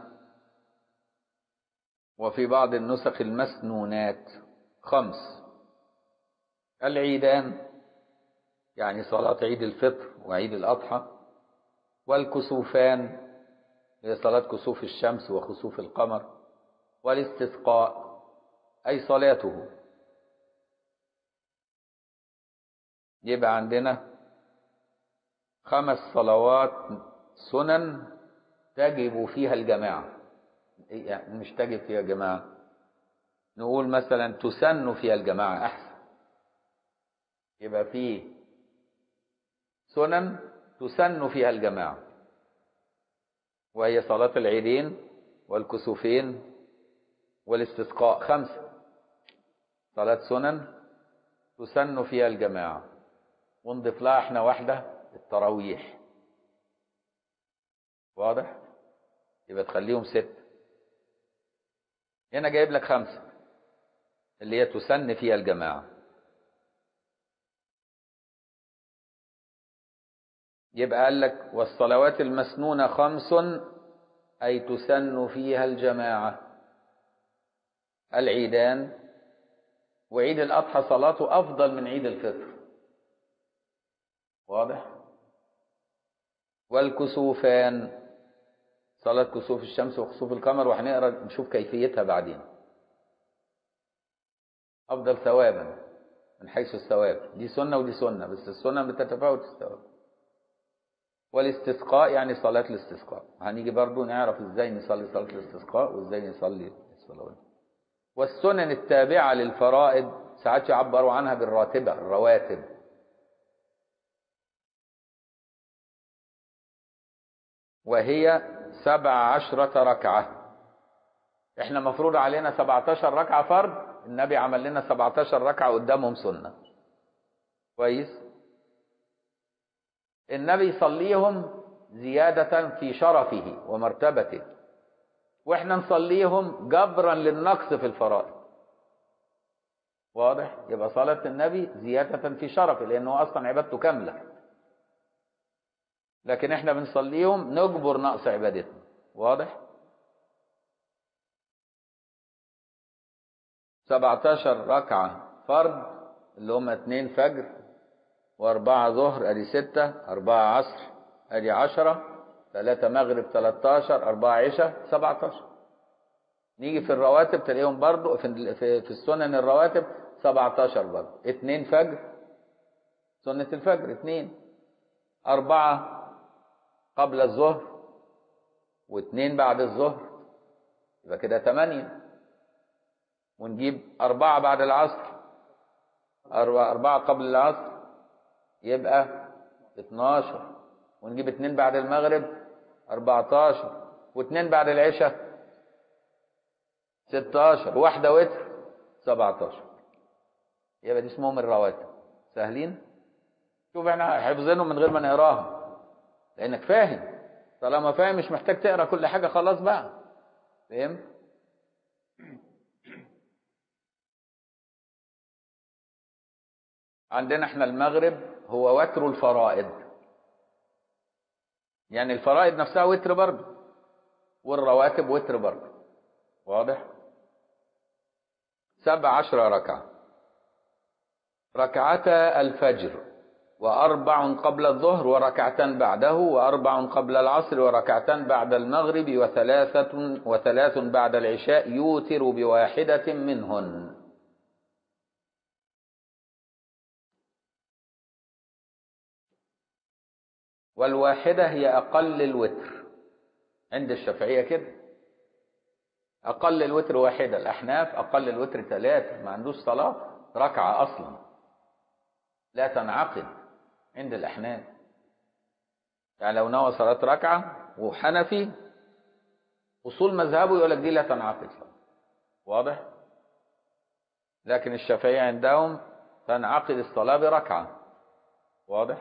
Speaker 1: وفي بعض النسخ المسنونات خمس: العيدان، يعني صلاة عيد الفطر وعيد الأضحى، والكسوفان، هي صلاة كسوف الشمس وخسوف القمر، والاستسقاء أي صلاته. يبقى عندنا خمس صلوات سنن تجب فيها الجماعة. يعني مش تجب فيها الجماعة، نقول مثلا تسن فيها الجماعة أحسن. يبقى فيه سنن تسن فيها الجماعة، وهي صلاة العيدين والكسوفين والاستسقاء، خمسة صلاة سنن تسن فيها الجماعة. ونضيف لها احنا واحدة، التراويح. واضح؟ يبقى تخليهم ست. هنا جايب لك خمسة اللي هي تسن فيها الجماعة. يبقى قال لك والصلوات المسنونة خمس أي تسن فيها الجماعة: العيدان، وعيد الأضحى صلاته أفضل من عيد الفطر. واضح؟ والكسوفان، صلاة كسوف الشمس وخسوف القمر، وهنقرا نشوف كيفيتها بعدين. أفضل ثوابا من حيث الثواب، دي سنة ودي سنة، بس السنة بتتفاوت الثواب. والاستسقاء يعني صلاة الاستسقاء، هنيجي برضو نعرف ازاي نصلي صلاة الاستسقاء وازاي نصلي الصلوات. والسنن التابعة للفرائض ساعات يعبروا عنها بالراتبة، الرواتب. وهي سبع عشرة ركعة. احنا مفروض علينا سبعتاشر ركعة فرض، النبي عمل لنا سبعتاشر ركعة قدامهم سنة. كويس؟ النبي يصليهم زيادة في شرفه ومرتبته، واحنا نصليهم جبرا للنقص في الفرائض. واضح؟ يبقى صلاة النبي زيادة في شرفه لأنه أصلا عبادته كاملة، لكن احنا بنصليهم نجبر نقص عبادتنا. واضح؟ سبعتاشر ركعة فرض اللي هم اتنين فجر واربعة ظهر ادي ستة، اربعة عصر ادي عشرة، ثلاثة مغرب تلاتاشر، اربعة عشاء سبعتاشر. نيجي في الرواتب تلاقيهم برضو في في السنن الرواتب سبعتاشر برضو: اتنين فجر سنة الفجر اتنين، اربعة قبل الظهر واثنين بعد الظهر، يبقى كده ثمانية. ونجيب أربعة بعد العصر، أربعة, أربعة قبل العصر يبقى اتناشر. ونجيب اثنين بعد المغرب اربعتاشر، واثنين بعد العشاء ستاشر، واحدة وتر سبعتاشر. يبقى دي اسمهم الرواتب. سهلين؟ شوف احنا حافظينهم من غير ما نقراهم لأنك فاهم. طالما فاهم مش محتاج تقرا كل حاجة، خلاص بقى فهمت. عندنا احنا المغرب هو وتر الفرائض، يعني الفرائض نفسها وتر برضه، والرواتب وتر برضه. واضح؟ سبع عشر ركعة، ركعتا الفجر وأربع قبل الظهر وركعتان بعده، وأربع قبل العصر وركعتان بعد المغرب، وثلاثة وثلاث بعد العشاء يوتر بواحدة منهن. والواحدة هي أقل الوتر عند الشافعية كده، أقل الوتر واحدة. الأحناف أقل الوتر ثلاثة، ما عندوش صلاة ركعة أصلا، لا تنعقد عند الأحناف. يعني لو نوى صلاة ركعة وحنفي أصول مذهبه يقول لك دي لا تنعقد صلاة. واضح؟ لكن الشافعية عندهم تنعقد الصلاة بركعة. واضح؟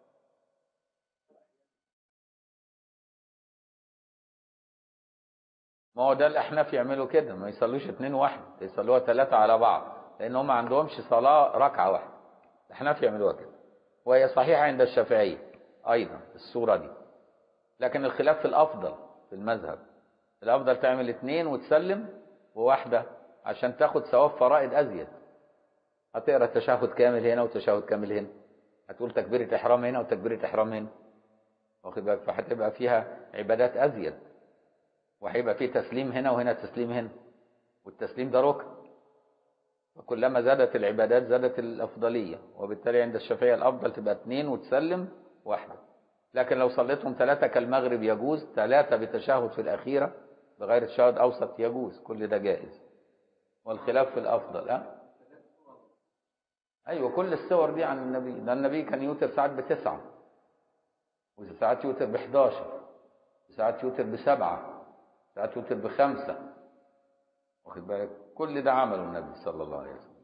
Speaker 1: ما هو ده الأحناف يعملوا كده، ما يصلوش اتنين واحد، يصلوها ثلاثة على بعض، لأن هم ما عندهمش صلاة ركعة واحدة. الأحناف يعملوها كده، وهي صحيحة عند الشافعية أيضا الصورة دي، لكن الخلاف في الأفضل في المذهب. الأفضل تعمل اتنين وتسلم وواحدة عشان تاخد ثواب فرائض أزيد. هتقرأ تشهد كامل هنا وتشهد كامل هنا، هتقول تكبيرة إحرام هنا وتكبيرة إحرام هنا، واخد بالك؟ فهتبقى فيها عبادات أزيد، وهيبقى فيه تسليم هنا وهنا تسليم هنا، والتسليم ده ركن. وكلما زادت العبادات زادت الأفضلية، وبالتالي عند الشافعية الأفضل تبقى اتنين وتسلم واحدة. لكن لو صليتهم ثلاثة كالمغرب يجوز، ثلاثة بتشهد في الأخيرة بغير تشهد أوسط يجوز، كل ده جائز. والخلاف في الأفضل. أه؟ أيوة، كل الصور دي عن النبي، ده النبي كان يوتر ساعات بتسعة، وساعات يوتر بحداشر، وساعات يوتر بسبعة، ساعات يوتر بخمسة، واخد بالك؟ كل ده عمله النبي صلى الله عليه وسلم.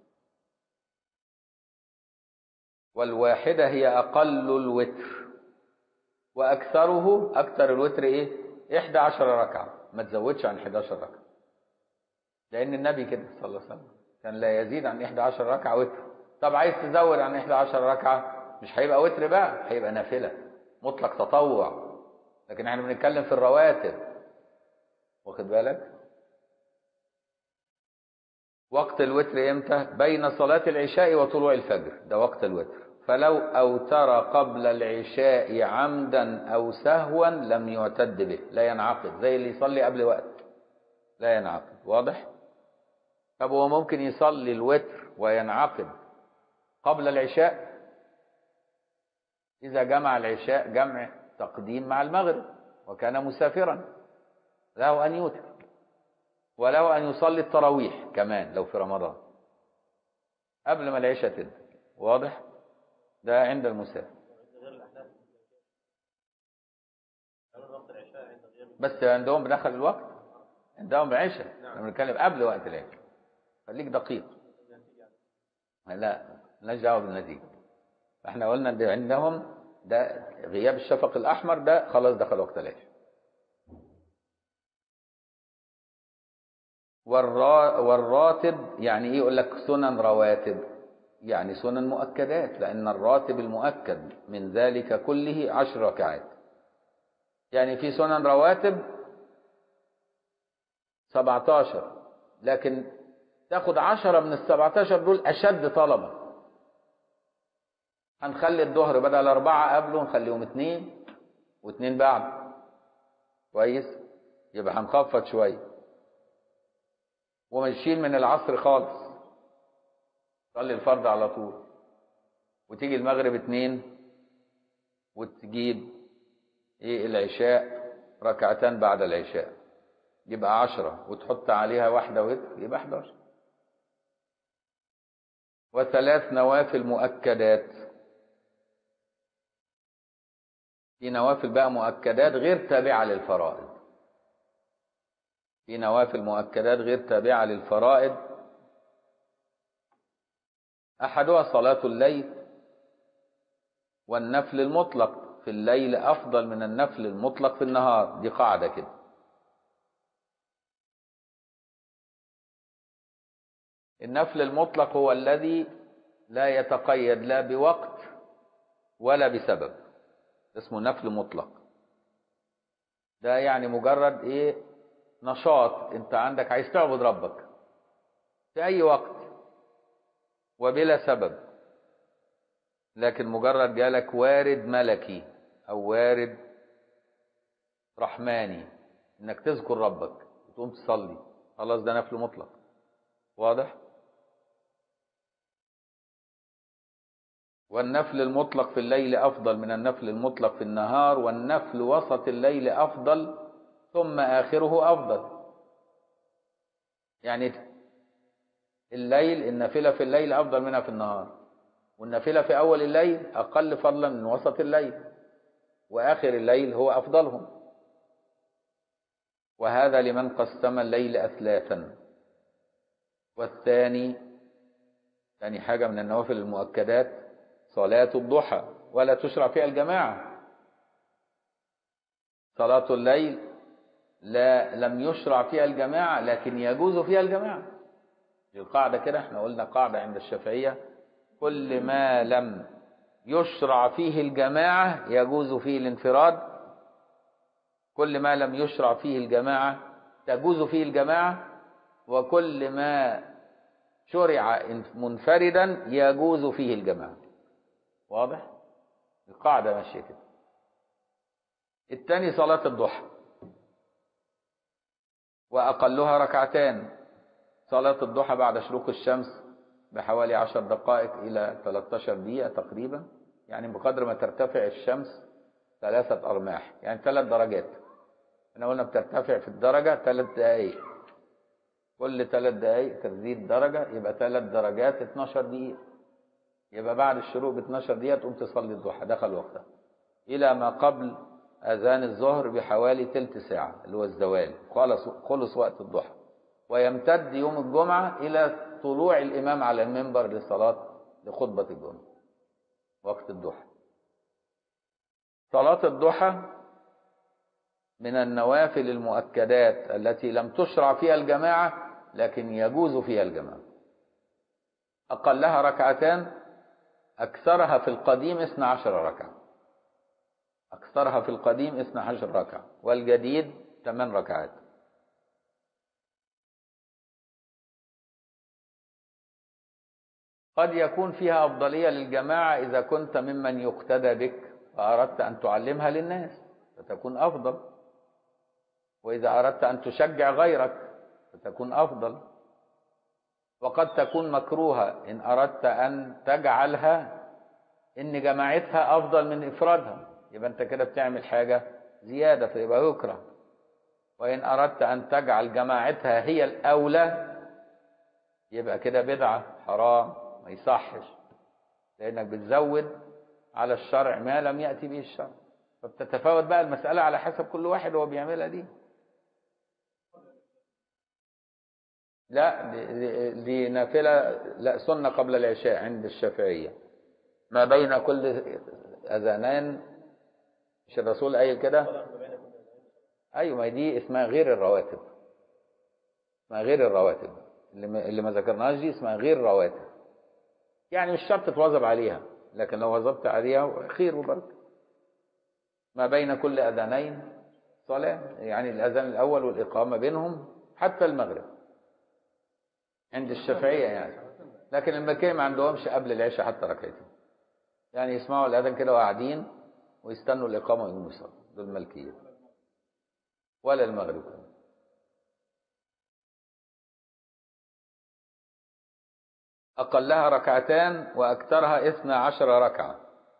Speaker 1: والواحدة هي أقل الوتر، وأكثره أكثر الوتر إيه؟ إحدى عشر ركعة، ما تزودش عن إحدى عشر ركعة، لأن النبي كده صلى الله عليه وسلم كان لا يزيد عن إحدى عشر ركعة وتر. طب عايز تزود عن إحدى عشر ركعة، مش هيبقى وتر بقى، هيبقى نافلة مطلق تطوع، لكن احنا بنتكلم في الرواتب، واخد بالك؟ وقت الوتر امتى؟ بين صلاة العشاء وطلوع الفجر، ده وقت الوتر. فلو أوتر قبل العشاء عمدا أو سهوا لم يعتد به، لا ينعقد، زي اللي يصلي قبل وقت لا ينعقد. واضح؟ طب هو ممكن يصلي الوتر وينعقد قبل العشاء إذا جمع العشاء جمع تقديم مع المغرب وكان مسافرا، له أن يوتر، وله أن يصلي التراويح كمان لو في رمضان قبل ما العشاء تبدأ. واضح؟ ده عند المسافر. بس عندهم بدخل الوقت، عندهم عشاء، احنا بنتكلم قبل وقت العشاء. خليك دقيق. لا مالناش دعوه بالنتيجه. احنا قلنا ان عندهم ده غياب الشفق الاحمر، ده خلاص دخل وقت العشاء. والرا والراتب يعني ايه؟ يقول لك سنن رواتب، يعني سنن مؤكدات، لان الراتب المؤكد من ذلك كله عشر ركعات. يعني في سنن رواتب سبعتاشر، لكن تاخد عشرة من السبعتاشر دول أشد طلبا. هنخلي الظهر بدل أربعة قبله نخليهم اتنين، واتنين بعد، كويس؟ يبقى هنخفض شوية، ومشيل من العصر خالص، صلي الفرض على طول، وتيجي المغرب اتنين، وتجيب ايه العشاء ركعتان بعد العشاء، يبقى عشرة، وتحط عليها واحدة وتر يبقى حداشر. وثلاث نوافل مؤكدات. في نوافل بقى مؤكدات غير تابعة للفرائض، في نوافل مؤكدات غير تابعة للفرائض. أحدها صلاة الليل، والنفل المطلق في الليل أفضل من النفل المطلق في النهار، دي قاعدة كده. النفل المطلق هو الذي لا يتقيد لا بوقت ولا بسبب، اسمه نفل مطلق. ده يعني مجرد ايه؟ نشاط انت عندك عايز تعبد ربك في اي وقت وبلا سبب، لكن مجرد جالك وارد ملكي او وارد رحماني انك تذكر ربك وتقوم تصلي، خلاص ده نفل مطلق. واضح؟ والنفل المطلق في الليل افضل من النفل المطلق في النهار، والنفل وسط الليل افضل ثم اخره افضل. يعني الليل النافله في الليل افضل منها في النهار، والنافله في اول الليل اقل فضلا من وسط الليل، واخر الليل هو افضلهم. وهذا لمن قسم الليل اثلاثا. والثاني، ثاني حاجه من النوافل المؤكدات صلاه الضحى، ولا تشرع فيها الجماعه. صلاه الليل لا لم يشرع فيها الجماعه، لكن يجوز فيها الجماعه. دي القاعده كده، احنا قلنا قاعده عند الشافعيه: كل ما لم يشرع فيه الجماعه يجوز فيه الانفراد، كل ما لم يشرع فيه الجماعه تجوز فيه الجماعه، وكل ما شرع منفردا يجوز فيه الجماعه. واضح؟ القاعده ماشيه كده. الثاني صلاه الضحى، واقلها ركعتان. صلاه الضحى بعد شروق الشمس بحوالي عشر دقائق الى ثلاثة عشر دقيقه تقريبا، يعني بقدر ما ترتفع الشمس ثلاثه ارماح، يعني ثلاث درجات. احنا قلنا بترتفع في الدرجه ثلاث دقائق، كل ثلاث دقائق تزيد درجه، يبقى ثلاث درجات اثناشر دقيقه. يبقى بعد الشروق ب اثناشر دقيقه تقوم تصلي الضحى، دخل وقتها الى ما قبل اذان الظهر بحوالي ثلث ساعه اللي هو الزوال، خلص خلص وقت الضحى. ويمتد يوم الجمعه الى طلوع الامام على المنبر للصلاه لخطبه الجمعه، وقت الضحى. صلاه الضحى من النوافل المؤكدات التي لم تشرع فيها الجماعه لكن يجوز فيها الجماعه. اقلها ركعتان، اكثرها في القديم اثنا عشر ركعه. اكثرها في القديم اثنا عشر ركعه، والجديد ثمان ركعات. قد يكون فيها افضليه للجماعه اذا كنت ممن يقتدى بك فاردت ان تعلمها للناس فتكون افضل، واذا اردت ان تشجع غيرك فتكون افضل. وقد تكون مكروهه ان اردت ان تجعلها ان جماعتها افضل من افرادها، يبقى انت كده بتعمل حاجه زياده فيبقى يكره. وان اردت ان تجعل جماعتها هي الاولى يبقى كده بدعه حرام ما يصحش، لانك بتزود على الشرع ما لم ياتي به الشرع. فبتتفاوت بقى المساله على حسب كل واحد هو بيعملها دي. لا دي, دي, دي نافله، لا سنه قبل العشاء عند الشافعيه، ما بين كل اذانين. مش الرسول قايل كده؟ ايوه، ما دي اسمها غير الرواتب، اسمها غير الرواتب اللي ما, اللي ما ذكرناهاش دي اسمها غير رواتب. يعني مش شرط تواظب عليها، لكن لو واظبت عليها خير وبركه. ما بين كل اذانين صلاه، يعني الاذان الاول والاقامه بينهم حتى المغرب عند الشافعيه يعني. لكن المالكيه ما عندهمش قبل العشاء حتى ركعتين، يعني يسمعوا الاذان كده وقاعدين ويستنوا الاقامه ويقوموا يصلوا. دول المالكيه. ولا المغرب. أقلها ركعتان وأكثرها اثنا عشر ركعة.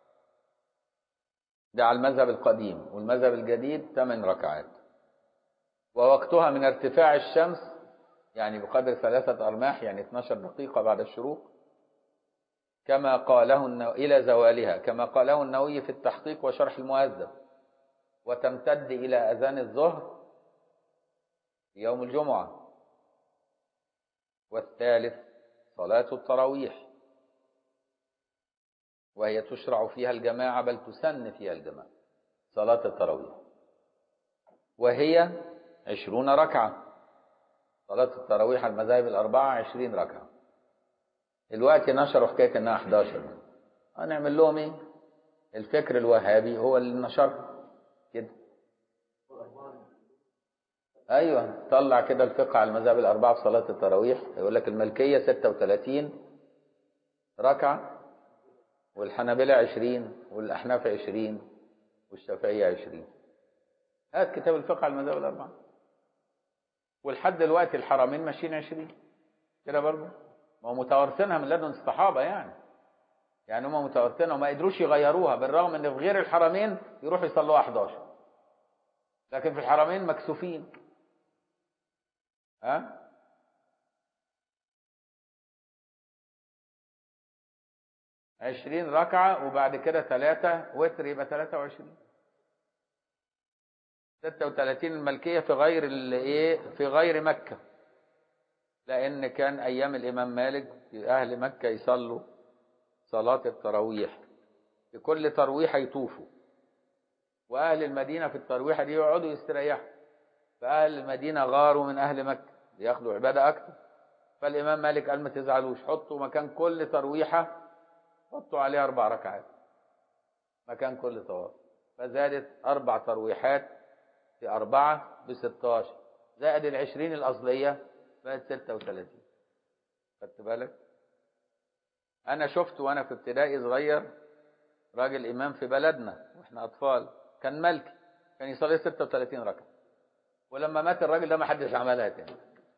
Speaker 1: ده على المذهب القديم، والمذهب الجديد ثمان ركعات. ووقتها من ارتفاع الشمس يعني بقدر ثلاثة أرماح، يعني اثناشر دقيقة بعد الشروق، كما قاله النو... إلى زوالها كما قاله النووي في التحقيق وشرح المهذب. وتمتد إلى أذان الظهر يوم الجمعة. والثالث صلاة التراويح، وهي تشرع فيها الجماعة بل تسن فيها الجماعة. صلاة التراويح وهي عشرون ركعة. صلاة التراويح المذاهب الأربعة عشرين ركعة. الوقت نشروا حكاية انها احداشر، هنعمل لهم ايه؟ الفكر الوهابي هو اللي نشرها كده. ايوه، طلع كده الفقه على المذاهب الاربعه في صلاه التراويح، يقول لك المالكيه ستة وثلاثين ركعه، والحنابلة عشرين، والاحناف عشرين، والشافعيه عشرين. هات كتاب الفقه على المذاهب الاربعه. ولحد دلوقتي الحرمين ماشيين عشرين كده برضه، ما هو متوارثينها من لدن الصحابه يعني. يعني هم متوارثينها وما قدروش يغيروها، بالرغم ان في غير الحرمين يروحوا يصلوها احداشر، لكن في الحرمين مكسوفين. ها؟ عشرين ركعة وبعد كده ثلاثة وتر، يبقى ثلاثة وعشرين. ستة وثلاثين الملكية في غير الايه، في غير مكة، لأن كان أيام الإمام مالك أهل مكة يصلوا صلاة التراويح، في كل ترويحة يطوفوا، وأهل المدينة في الترويحة دي يقعدوا يستريحوا، فأهل المدينة غاروا من أهل مكة لياخدوا عبادة أكتر. فالإمام مالك قال ما تزعلوش، حطوا مكان كل ترويحة حطوا عليها أربع ركعات مكان كل طواف، فزادت أربع ترويحات في أربعة بستاشر، زائد العشرين الأصلية بقت ستة وثلاثين. خدت بالك؟ أنا شفت وأنا في ابتدائي صغير راجل إمام في بلدنا وإحنا أطفال، كان ملكي، كان يصلي ستة وثلاثين ركعة، ولما مات الراجل ده ما حدش عملها تاني.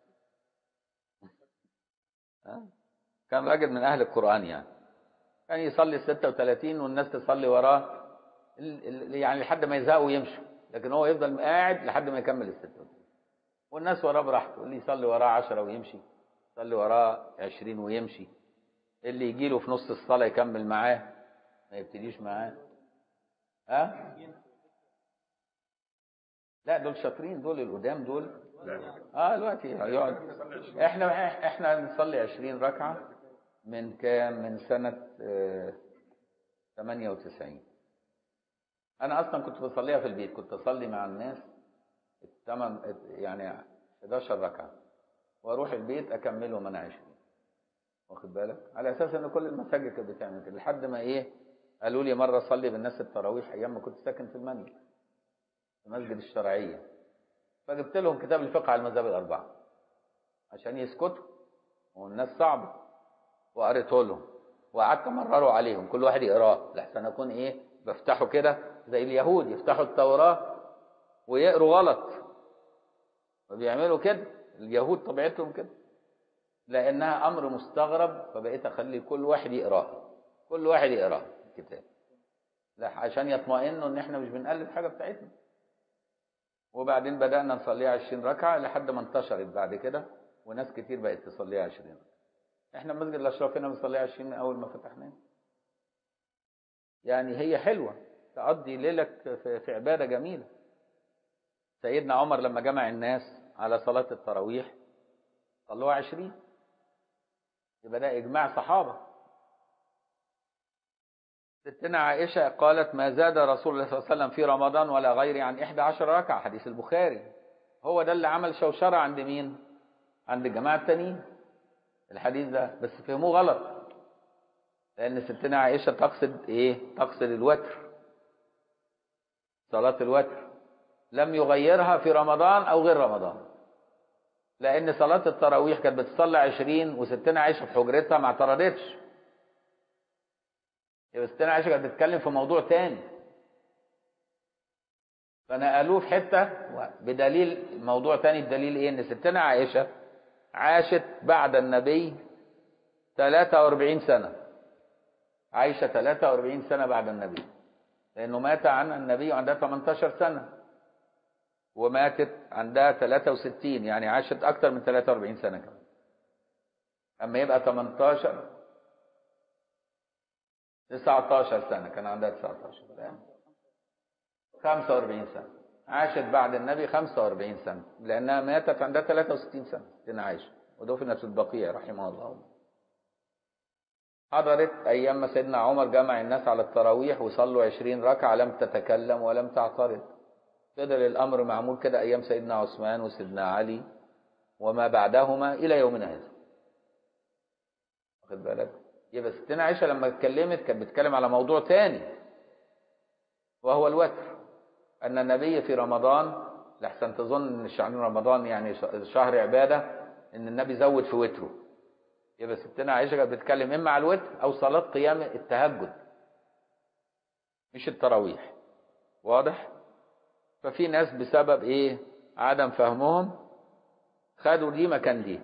Speaker 1: كان راجل من أهل القرآن يعني، كان يصلي ستة وثلاثين والناس تصلي وراه يعني لحد ما يزهقوا ويمشوا، لكن هو يفضل قاعد لحد ما يكمل ال ستة وثلاثين، والناس وراه براحته، اللي يصلي وراه عشرة ويمشي، يصلي وراه عشرين ويمشي، اللي يجي له في نص الصلاة يكمل معاه ما يبتديش معاه. ها؟ لا دول شاطرين، دول القدام دول. اه دلوقتي هيقعد. احنا احنا بنصلي عشرين ركعة من كام؟ من سنة اه ثمانية وتسعين. انا اصلا كنت بصليها في البيت، كنت اصلي مع الناس الثمان يعني احداشر ركعة، واروح البيت اكملهم انا عشرين، واخد بالك؟ على اساس ان كل المساجد كانت بتعمل كده، لحد ما ايه قالوا لي مره صلي بالناس التراويح ايام ما كنت ساكن في المنيا في مسجد الشرعيه، فجبت لهم كتاب الفقه على المذاهب الاربعه عشان يسكتوا والناس صعبه، وقريته لهم وقعدت امرره عليهم كل واحد يقراه، لحسن اكون ايه بفتحه كده زي اليهود يفتحوا التوراه ويقروا غلط، وبيعملوا كده اليهود طبيعتهم كده، لانها امر مستغرب، فبقيت اخلي كل واحد يقراه، كل واحد يقراه الكتاب، لا عشان يطمئنوا ان احنا مش بنقلد حاجه بتاعتنا. وبعدين بدانا نصليها عشرين ركعه لحد ما انتشرت بعد كده، وناس كتير بقت تصليها عشرين ركعه. احنا مسجد الاشراف هنا بنصليها عشرين من اول ما فتحناه. يعني هي حلوه، تقضي ليلك في عباده جميله. سيدنا عمر لما جمع الناس على صلاه التراويح صلوها عشرين، يبقى ده اجماع صحابه. ستنا عائشة قالت ما زاد رسول الله صلى الله عليه وسلم في رمضان ولا غيره عن إحدى عشر ركعة، حديث البخاري. هو ده اللي عمل شوشرة عند مين؟ عند الجماعة التانيين الحديث ده، بس فهموه غلط، لأن ستنا عائشة تقصد إيه؟ تقصد الوتر، صلاة الوتر، لم يغيرها في رمضان أو غير رمضان، لأن صلاة التراويح كانت بتصلي عشرين وستنا عائشة في حجرتها ما اعترضتش، يبقى ستنا عائشة كانت بتتكلم في موضوع تاني، فنقلوه في حته بدليل موضوع تاني. الدليل ايه؟ ان ستنا عائشه عاشت بعد النبي ثلاثة وأربعين سنه، عايشه ثلاثة وأربعين سنه بعد النبي، لانه مات عن النبي عندها ثمانية عشر سنه وماتت عندها ثلاثة وستين، يعني عاشت اكثر من ثلاثة وأربعين سنه كمان. اما يبقى ثمانية عشر تسعة عشر سنه، كان عندها تسعة عشر خمسة وأربعين سنة، عاشت بعد النبي خمسة وأربعين سنة، لأنها ماتت عندها ثلاثة وستين سنة سنة عايشة، ودفنت في البقيع رحمه الله. حضرت أيام ما سيدنا عمر جمع الناس على التراويح وصلوا عشرين ركعة، لم تتكلم ولم تعترض. فضل الأمر معمول كده أيام سيدنا عثمان وسيدنا علي وما بعدهما إلى يومنا هذا. واخد بالك؟ يبقى ستنا عائشة لما اتكلمت كانت بتتكلم على موضوع تاني، وهو الوتر. أن النبي في رمضان، لحسن تظن أن شهر رمضان يعني شهر عبادة، أن النبي زود في وتره. يبقى ستنا عائشة كانت بتتكلم إما على الوتر أو صلاة قيام التهجد، مش التراويح. واضح؟ ففي ناس بسبب إيه؟ عدم فهمهم خدوا دي مكان دي.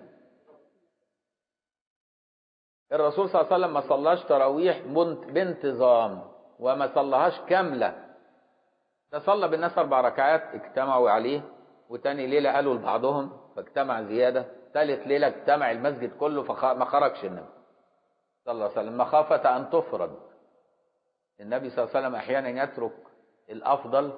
Speaker 1: الرسول صلى الله عليه وسلم ما صلاش تراويح بانتظام، وما صلاهاش كاملة. ده صلى بالناس أربع ركعات اجتمعوا عليه، وتاني ليلة قالوا لبعضهم فاجتمع زيادة، ثالث ليلة اجتمع المسجد كله فما خرجش النبي صلى الله عليه وسلم مخافة أن تفرض. النبي صلى الله عليه وسلم أحيانا يترك الأفضل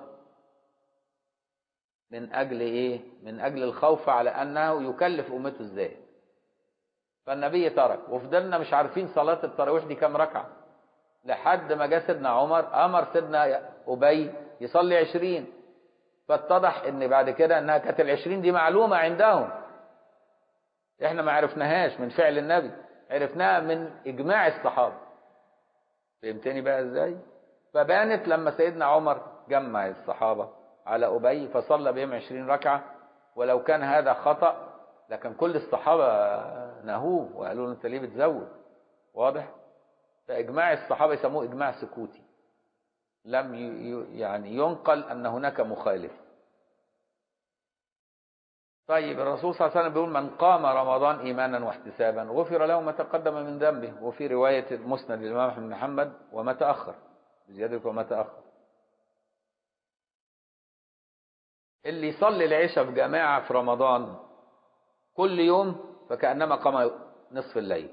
Speaker 1: من أجل إيه؟ من أجل الخوف على أنه يكلف أمته إزاي. فالنبي ترك، وفضلنا مش عارفين صلاة التراويح دي كام ركعة، لحد ما جاء سيدنا عمر أمر سيدنا أبي يصلي عشرين، فاتضح ان بعد كده انها كانت العشرين دي معلومة عندهم، احنا ما عرفناهاش من فعل النبي، عرفناها من اجماع الصحابة. فهمتني بقى ازاي؟ فبانت لما سيدنا عمر جمع الصحابة على أبي فصلى بهم عشرين ركعة، ولو كان هذا خطأ لكن كل الصحابة نهوه وقالوا له انت ليه بتزود. واضح؟ فاجماع الصحابة يسموه اجماع سكوتي، لم يعني ينقل أن هناك مخالف. طيب الرسول صلى الله عليه وسلم بيقول من قام رمضان إيمانا واحتسابا غفر له ما تقدم من ذنبه، وفي رواية مسند الإمام أحمد بن حنبل وما تأخر، بزيادة وما تأخر. اللي يصلي العشاء في جماعة في رمضان كل يوم فكأنما قام نصف الليل،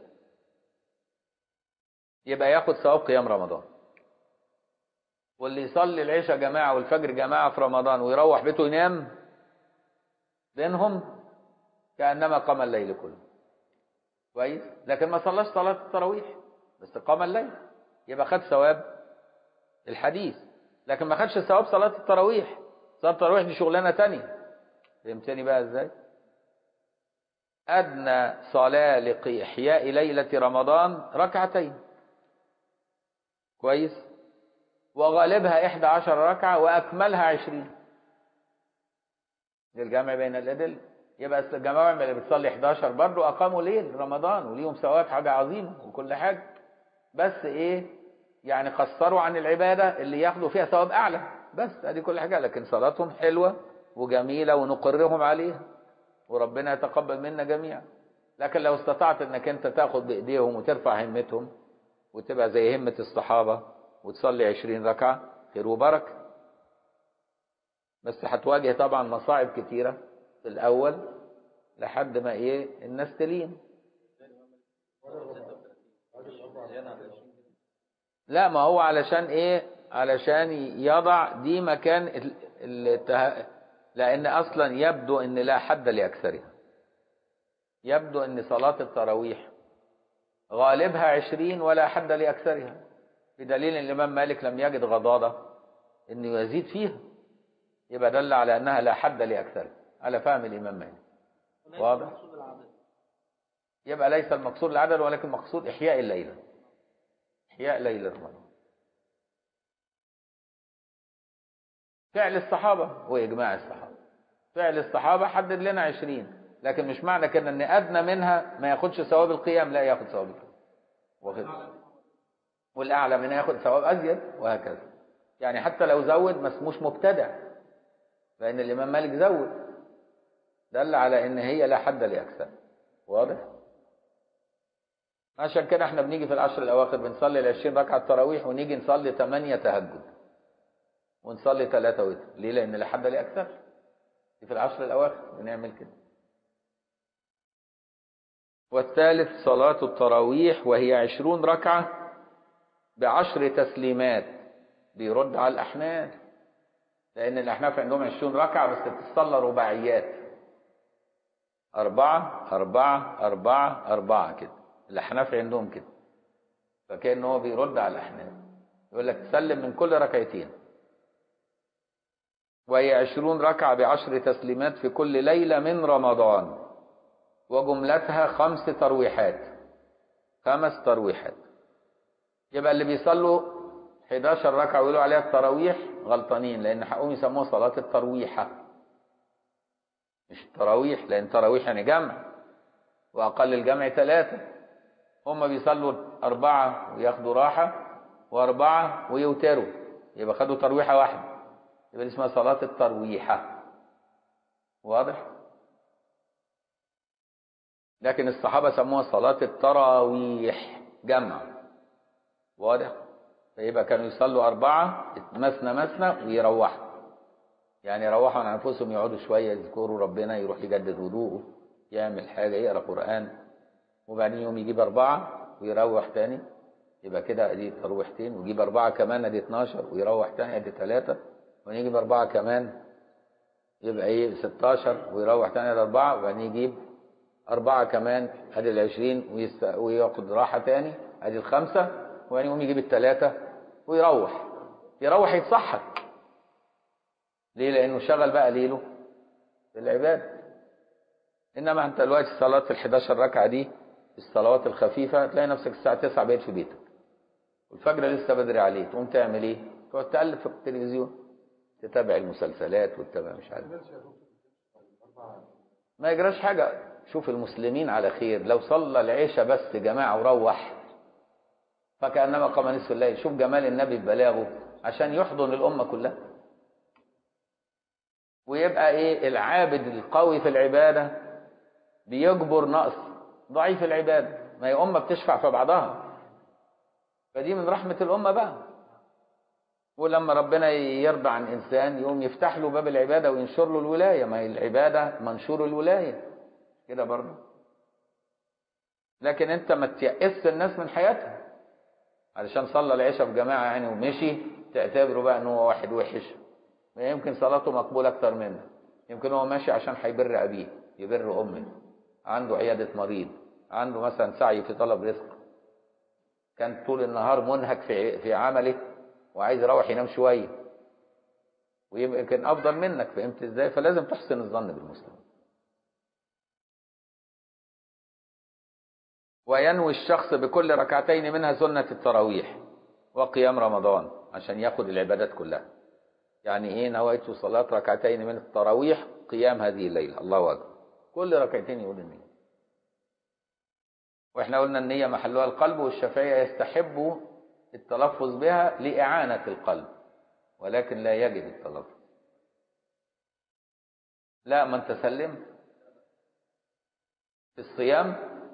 Speaker 1: يبقى ياخد ثواب قيام رمضان. واللي يصلي العشاء جماعة والفجر جماعة في رمضان ويروح بيته ينام بينهم كأنما قام الليل كله. كويس؟ لكن ما صلاش صلاة التراويح بس قام الليل، يبقى خد ثواب الحديث، لكن ما خدش ثواب صلاة التراويح. صلاة التراويح دي شغلانة تانية. فهمتني بقى ازاي؟ أدنى صلاة لإحياء ليلة رمضان ركعتين. كويس؟ وغالبها إحدى عشر ركعة وأكملها عشرين للجمع بين الأدلة. يبقى الجماعة اللي بتصلي إحداشر برضه أقاموا ليل رمضان وليهم ثواب حاجة عظيمة وكل حاجة، بس إيه يعني قصروا عن العبادة اللي ياخدوا فيها ثواب أعلى، بس ادي كل حاجة. لكن صلاتهم حلوة وجميلة ونقرهم عليها وربنا يتقبل منا جميعا. لكن لو استطعت انك انت تاخد بايديهم وترفع همتهم وتبقى زي همة الصحابة وتصلي عشرين ركعة خير وبركة. بس هتواجه طبعا مصاعب كتيرة في الاول لحد ما ايه الناس تلين. لا ما هو علشان ايه؟ علشان يضع دي مكان الته... لان اصلا يبدو ان لا حد لاكثرها. يبدو ان صلاة التراويح غالبها عشرين ولا حد لاكثرها، بدليل ان الامام مالك لم يجد غضاضة انه يزيد فيها، يبقى دل على انها لا حد لاكثرها على فهم الامام مالك. واضح؟ يبقى ليس المقصود العدد ولكن المقصود احياء الليلة، احياء ليلة رمضان. فعل الصحابة وإجماع الصحابة. فعل الصحابة حدد لنا عشرين، لكن مش معنى كده ان أدنى منها ما ياخدش ثواب القيام، لا ياخد ثواب القيام واخد، والأعلى منها ياخد ثواب أزيد وهكذا. يعني حتى لو زود ما اسموش مبتدع، لأن الإمام مالك زود، دل على ان هي لا حد لأكثر. واضح؟ عشان كده احنا بنيجي في العشر الأواخر بنصلي العشرين ركعة تراويح ونيجي نصلي ثمانية تهجد ونصلي ثلاثة وتر. ليه؟ لأن لا حد لأكثر. في العشر الأواخر بنعمل كده. والثالث صلاة التراويح وهي عشرون ركعة بعشر تسليمات. بيرد على الأحناف، لأن الأحناف عندهم عشرون ركعة بس بتصلى رباعيات، أربعة أربعة أربعة أربعة كده. الأحناف عندهم كده، فكأنه هو بيرد على الأحناف، يقول لك تسلم من كل ركعتين. وهي عشرون ركعة بعشر تسليمات في كل ليلة من رمضان، وجملتها خمس ترويحات. خمس ترويحات. يبقى اللي بيصلوا حداشر ركعة ويقولوا عليها التراويح غلطانين، لأن حقهم يسموها صلاة الترويحة مش التراويح، لأن تراويح يعني جمع، وأقل الجمع ثلاثة. هم بيصلوا أربعة وياخدوا راحة، وأربعة ويوتروا، يبقى خدوا ترويحة واحدة، يبقى دي اسمها صلاة الترويحة. واضح؟ لكن الصحابة سموها صلاة التراويح جمع. واضح؟ فيبقى كانوا يصلوا أربعة مثنى مثنى ويروحوا، يعني يروحوا عن أنفسهم، يقعدوا شوية يذكروا ربنا، يروح يجدد وضوءه، يعمل حاجة، يقرأ قرآن، وبعدين يوم يجيب أربعة ويروح تاني، يبقى كده أدي ترويحتين، ويجيب أربعة كمان أدي اتناشر، ويروح تاني أدي ثلاثة، ونيجيب أربعة كمان يبقى إيه ستاشر، ويروح تاني أدي أربعة، وبعدين يجيب أربعة كمان أدي العشرين، ويست... وياخد راحة تاني أدي الخمسة، وبعدين يقوم يجيب الثلاثة ويروح يروح يتصحر. ليه؟ لأنه شغل بقى ليله بالعبادة. إنما أنت دلوقتي صلاة الحداشر ركعة دي الصلوات الخفيفة تلاقي نفسك الساعة تسعة بقيت في بيتك، والفجر لسه بدري عليه، تقوم تعمل إيه؟ تقعد تقلب في التلفزيون، تتابع المسلسلات وتتابع مش عارف. ما يجراش حاجة، شوف المسلمين على خير، لو صلى العشاء بس جماعة وروح فكأنما قام نصف الليل. شوف جمال النبي ببلاغه عشان يحضن الأمة كلها، ويبقى إيه العابد القوي في العبادة بيجبر نقص ضعيف العبادة، ما هي أمة بتشفع في بعضها، فدي من رحمة الأمة بقى. ولما ربنا يرضى عن إنسان يقوم يفتح له باب العبادة وينشر له الولاية، ما هي العبادة منشور الولاية كده برضه. لكن أنت ما تيأس الناس من حياتها علشان صلى العشاء في جماعة يعني ومشي، تعتبره بقى أنه واحد وحش، ما يمكن صلاته مقبولة أكتر منه، يمكن هو ماشي عشان هيبر أبيه، يبر أمه، عنده عيادة مريض، عنده مثلا سعي في طلب رزق، كان طول النهار منهك في في عمله وعايز يروح ينام شويه، ويمكن افضل منك. فهمت ازاي؟ فلازم تحسن الظن بالمسلم. وينوي الشخص بكل ركعتين منها سنة التراويح وقيام رمضان عشان ياخد العبادات كلها. يعني ايه نويت صلاة ركعتين من التراويح قيام هذه الليلة؟ الله اكبر، كل ركعتين يقول النية. واحنا قلنا النية محلها القلب، والشافعية يستحب التلفظ بها لإعانة القلب، ولكن لا يجب التلفظ. لا، ما انت سلمت في الصيام.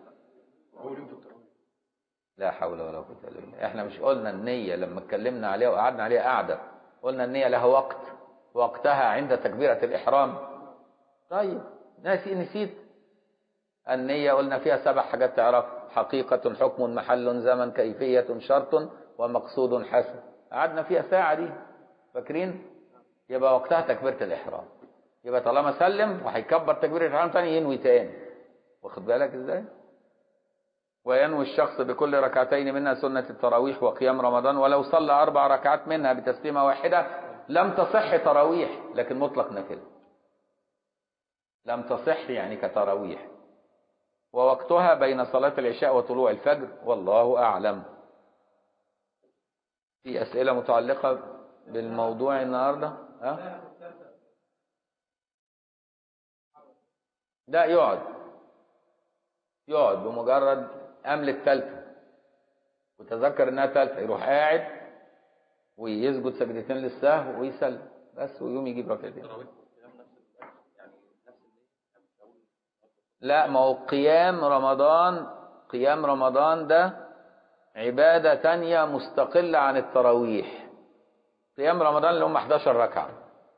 Speaker 1: لا حول ولا قوة الا بالله. احنا مش قلنا النية لما اتكلمنا عليها وقعدنا عليها قعدة قلنا النية لها وقت، وقتها عند تكبيرة الإحرام. طيب ناسي نسيت النية قلنا فيها سبع حاجات تعرف: حقيقة، حكم، محل، زمن، كيفية، شرط، ومقصود حسن. قعدنا فيها ساعة دي، فاكرين؟ يبقى وقتها تكبيرة الإحرام. يبقى طالما سلم وهيكبر تكبيرة الإحرام تاني ينوي تاني. واخد بالك ازاي؟ وينوي الشخص بكل ركعتين منها سنة التراويح وقيام رمضان، ولو صلى أربع ركعات منها بتسليمة واحدة لم تصح تراويح، لكن مطلق نافلة. لم تصح يعني كتراويح. ووقتها بين صلاة العشاء وطلوع الفجر، والله أعلم. في أسئلة متعلقة بالموضوع النهاردة؟ ها؟ لا، يقعد يقعد بمجرد أمل الثالثة وتذكر إنها ثالثة، يروح قاعد ويسجد سجدتين للسهو ويسلم بس، ويوم يجيب ركعتين. لا، ما هو قيام رمضان قيام رمضان ده عبادة تانية مستقلة عن التراويح. قيام رمضان اللي هم احداشر ركعة،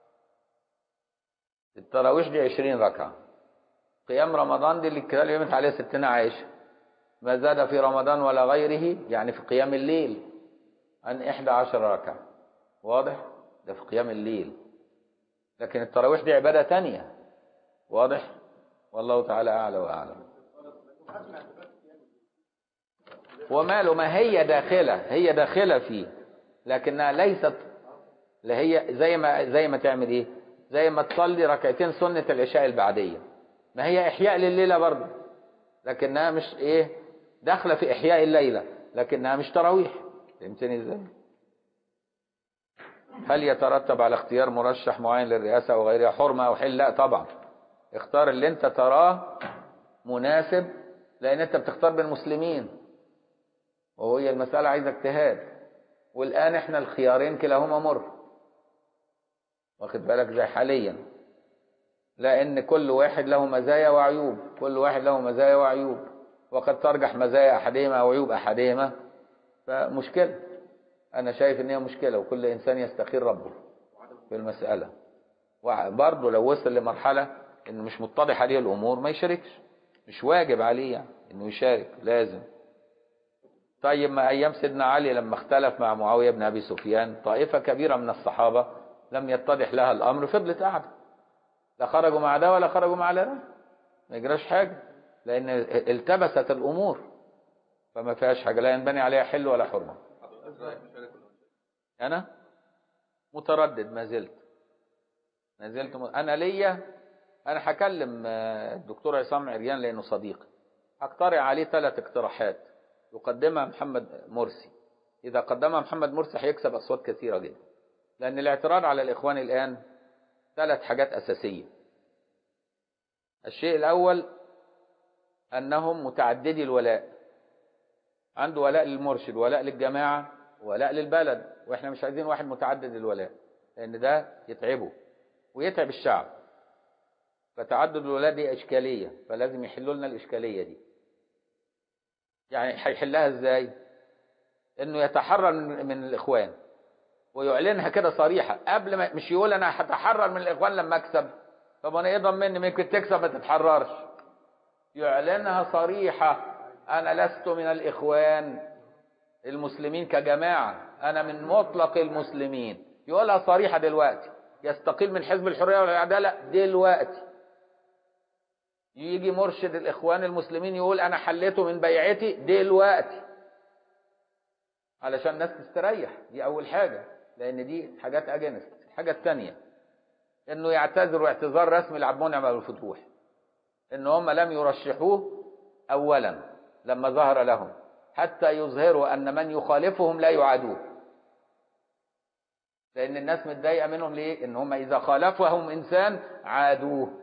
Speaker 1: التراويح دي عشرين ركعة. قيام رمضان دي اللي اتكلمت عليها ستنا عائشة: ما زاد في رمضان ولا غيره، يعني في قيام الليل، عن إحدى عشر ركعة. واضح؟ ده في قيام الليل. لكن التراويح دي عبادة تانية. واضح؟ والله تعالى أعلى وأعلم. وماله، ما هي داخلة هي داخلة فيه، لكنها ليست. لا، هي زي ما زي ما تعمل ايه؟ زي ما تصلي ركعتين سنة العشاء البعدية، ما هي إحياء لليلة برضه، لكنها مش ايه داخله في احياء الليله لكنها مش تراويح. فهمتني ازاي؟ هل يترتب على اختيار مرشح معين للرئاسه او غيرها حرمه او حل؟ لا طبعا، اختار اللي انت تراه مناسب، لان انت بتختار بين المسلمين وهي المساله عايزه اجتهاد. والان احنا الخيارين كلاهما مر، واخد بالك زي حاليا، لان كل واحد له مزايا وعيوب، كل واحد له مزايا وعيوب، وقد ترجح مزايا احدهما او عيوب احدهما. فمشكله، انا شايف ان هي مشكله، وكل انسان يستخير ربه في المساله. وبرضه لو وصل لمرحله انه مش متضح عليه الامور ما يشاركش، مش واجب عليه يعني انه يشارك، لازم. طيب ما ايام سيدنا علي لما اختلف مع معاويه بن ابي سفيان، طائفه كبيره من الصحابه لم يتضح لها الامر، فضلت قاعده، لا خرجوا مع ده ولا خرجوا مع ده، ما يجراش حاجه، لان التبست الامور، فما فيهاش حاجه، لا ينبني عليها حل ولا حرمه. انا متردد، ما زلت ما زلت م... انا ليا، انا هكلم الدكتور عصام عريان لانه صديقي، هقترح عليه ثلاث اقتراحات يقدمها محمد مرسي. اذا قدمها محمد مرسي هيكسب اصوات كثيره جدا، لان الاعتراض على الاخوان الان ثلاث حاجات اساسيه. الشيء الاول انهم متعددي الولاء، عنده ولاء للمرشد، ولاء للجماعه، ولاء للبلد، واحنا مش عايزين واحد متعدد الولاء، لان ده يتعبه ويتعب الشعب. فتعدد الولاء دي اشكاليه، فلازم يحلوا لنا الاشكاليه دي. يعني هيحلها ازاي؟ انه يتحرر من الاخوان ويعلنها كده صريحه، قبل ما مش يقول انا هتحرر من الاخوان لما اكسب. طب انا ايه ضمني ممكن تكسب ما تتحررش؟ يعلنها صريحه، انا لست من الاخوان المسلمين كجماعه، انا من مطلق المسلمين. يقولها صريحه دلوقتي، يستقيل من حزب الحريه والعداله دلوقتي. يجي مرشد الاخوان المسلمين يقول انا حليته من بيعتي دلوقتي، علشان الناس تستريح. دي اول حاجه، لان دي حاجات اجنست. الحاجه الثانيه انه يعتذروا اعتذار رسمي لعبد المنعم ابو الفتوح، ان هم لم يرشحوه اولا لما ظهر لهم، حتى يظهروا ان من يخالفهم لا يعادوه. لان الناس متضايقه منهم ليه؟ ان هم اذا خالفهم انسان عادوه،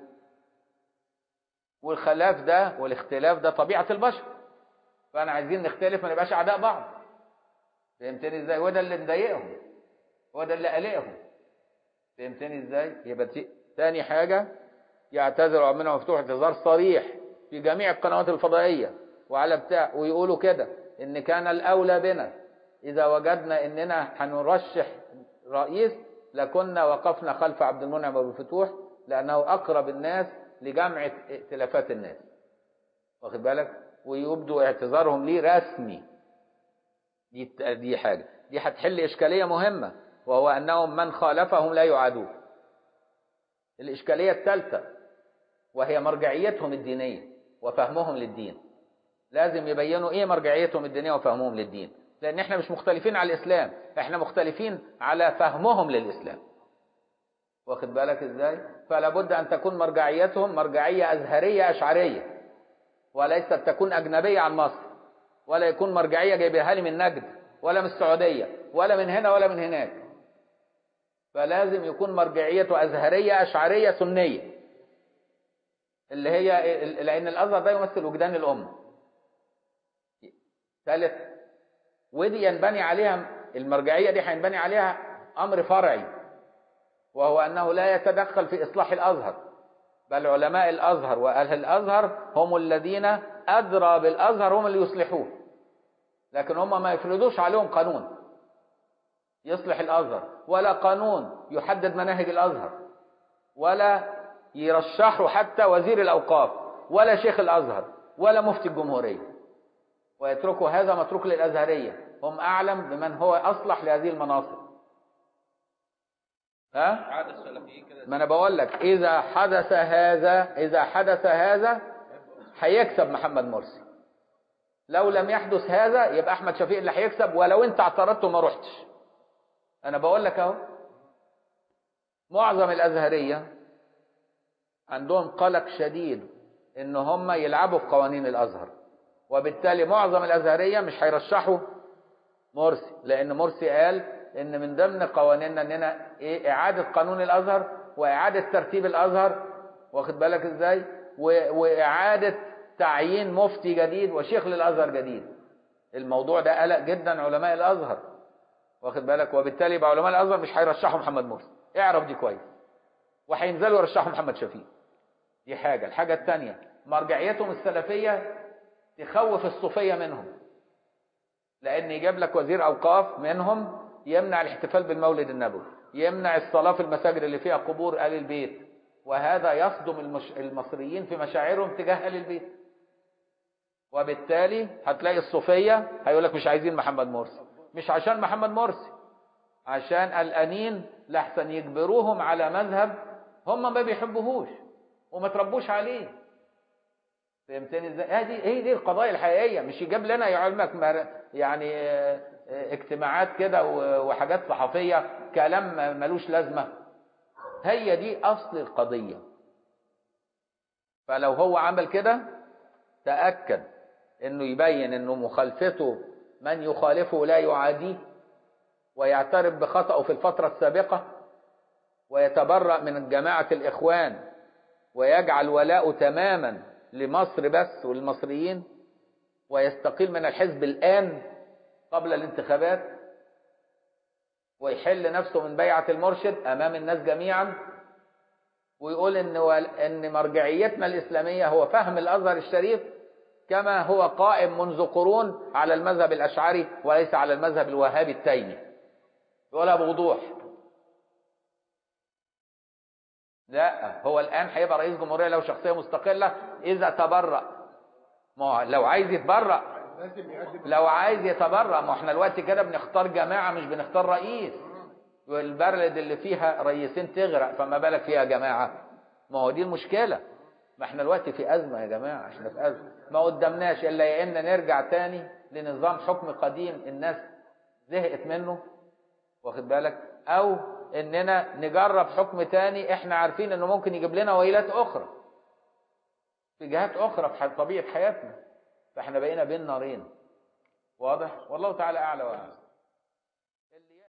Speaker 1: والخلاف ده والاختلاف ده طبيعه البشر، فانا عايزين نختلف ما نبقاش اعداء بعض. فهمتني ازاي؟ وده اللي مضايقهم، وده اللي قلقهم. فهمتني ازاي؟ يبقى ثاني حاجه يعتذروا عن منهم مفتوح اعتذار صريح في جميع القنوات الفضائيه وعلى بتاع، ويقولوا كده ان كان الاولى بنا اذا وجدنا اننا هنرشح رئيس لكنا وقفنا خلف عبد المنعم ابو الفتوح، لانه اقرب الناس لجمع ائتلافات الناس، واخد بالك؟ ويبدوا اعتذارهم ليه رسمي. دي دي حاجه، دي هتحل اشكاليه مهمه، وهو انهم من خالفهم لا يعادوه. الاشكاليه الثالثه وهي مرجعيتهم الدينيه وفهمهم للدين. لازم يبينوا ايه مرجعيتهم الدينيه وفهمهم للدين، لان احنا مش مختلفين على الاسلام، احنا مختلفين على فهمهم للاسلام، واخد بالك ازاي؟ فلا بد ان تكون مرجعيتهم مرجعيه ازهريه اشعريه، وليست تكون اجنبيه عن مصر، ولا يكون مرجعيه جايبها لي من نجد ولا من السعوديه ولا من هنا ولا من هناك. فلازم يكون مرجعيته ازهريه اشعريه سنيه، اللي هي لان الازهر ده يمثل وجدان الامه. ثالث، ودي ينبني عليها المرجعيه دي، هينبني عليها امر فرعي، وهو انه لا يتدخل في اصلاح الازهر، بل علماء الازهر واهل الازهر هم الذين ادرى بالازهر، هم اللي يصلحوه. لكن هم ما يفرضوش عليهم قانون يصلح الازهر، ولا قانون يحدد مناهج الازهر، ولا يرشحوا حتى وزير الاوقاف ولا شيخ الازهر ولا مفتي الجمهوريه، ويتركوا هذا متروك للازهريه، هم اعلم بمن هو اصلح لهذه المناصب. ها؟ ما انا بقول لك اذا حدث هذا اذا حدث هذا هيكسب محمد مرسي. لو لم يحدث هذا يبقى احمد شفيق اللي هيكسب، ولو انت اعترضت وما رحتش. انا بقول لك اهو، معظم الازهريه عندهم قلق شديد ان هم يلعبوا في قوانين الازهر، وبالتالي معظم الازهريه مش هيرشحوا مرسي، لان مرسي قال ان من ضمن قوانيننا اننا ايه اعاده قانون الازهر واعاده ترتيب الازهر، واخد بالك ازاي، واعاده تعيين مفتي جديد وشيخ للازهر جديد. الموضوع ده قلق جدا علماء الازهر، واخد بالك، وبالتالي يبقى علماء الازهر مش هيرشحوا محمد مرسي، اعرف دي كويس، وهينزلوا يرشحوا محمد شفيق. دي حاجه. الحاجه الثانيه مرجعيتهم السلفيه تخوف الصوفيه منهم، لان يجيب لك وزير اوقاف منهم يمنع الاحتفال بالمولد النبوي، يمنع الصلاه في المساجد اللي فيها قبور ال البيت، وهذا يصدم المش... المصريين في مشاعرهم تجاه ال البيت. وبالتالي هتلاقي الصوفيه هيقول لك مش عايزين محمد مرسي، مش عشان محمد مرسي، عشان قلقانين لحسن يجبروهم على مذهب هم ما بيحبوهوش وما تربوش عليه. فهمتني ازاي؟ هذه هي دي القضايا الحقيقيه، مش يجيب لنا يعلمك يعني اجتماعات كده وحاجات صحفيه كلام ملوش لازمه. هي دي اصل القضيه. فلو هو عمل كده تاكد انه يبين انه مخالفته من يخالفه لا يعاديه، ويعترف بخطأه في الفتره السابقه، ويتبرأ من جماعه الاخوان، ويجعل ولاءه تماما لمصر بس والمصريين، ويستقيل من الحزب الآن قبل الانتخابات، ويحل نفسه من بيعة المرشد أمام الناس جميعا، ويقول إن, إن مرجعيتنا الإسلامية هو فهم الأزهر الشريف كما هو قائم منذ قرون على المذهب الأشعري وليس على المذهب الوهابي التيمي. يقولها بوضوح. لا، هو الآن هيبقى رئيس جمهورية له شخصية مستقلة إذا تبرأ. ما لو عايز يتبرأ، لو عايز يتبرأ، ما احنا دلوقتي كده بنختار جماعة مش بنختار رئيس، والبلد اللي فيها رئيسين تغرق فما بالك فيها جماعة. ما هو دي المشكلة. ما احنا دلوقتي في أزمة يا جماعة، احنا في أزمة ما قدامناش إلا يا إما نرجع تاني لنظام حكم قديم الناس زهقت منه، واخد بالك، أو إننا نجرب حكم تاني احنا عارفين إنه ممكن يجيب لنا ويلات أخرى في جهات أخرى في طبيعة حياتنا. فاحنا بقينا بين نارين. واضح؟ والله تعالى أعلى وأعلم.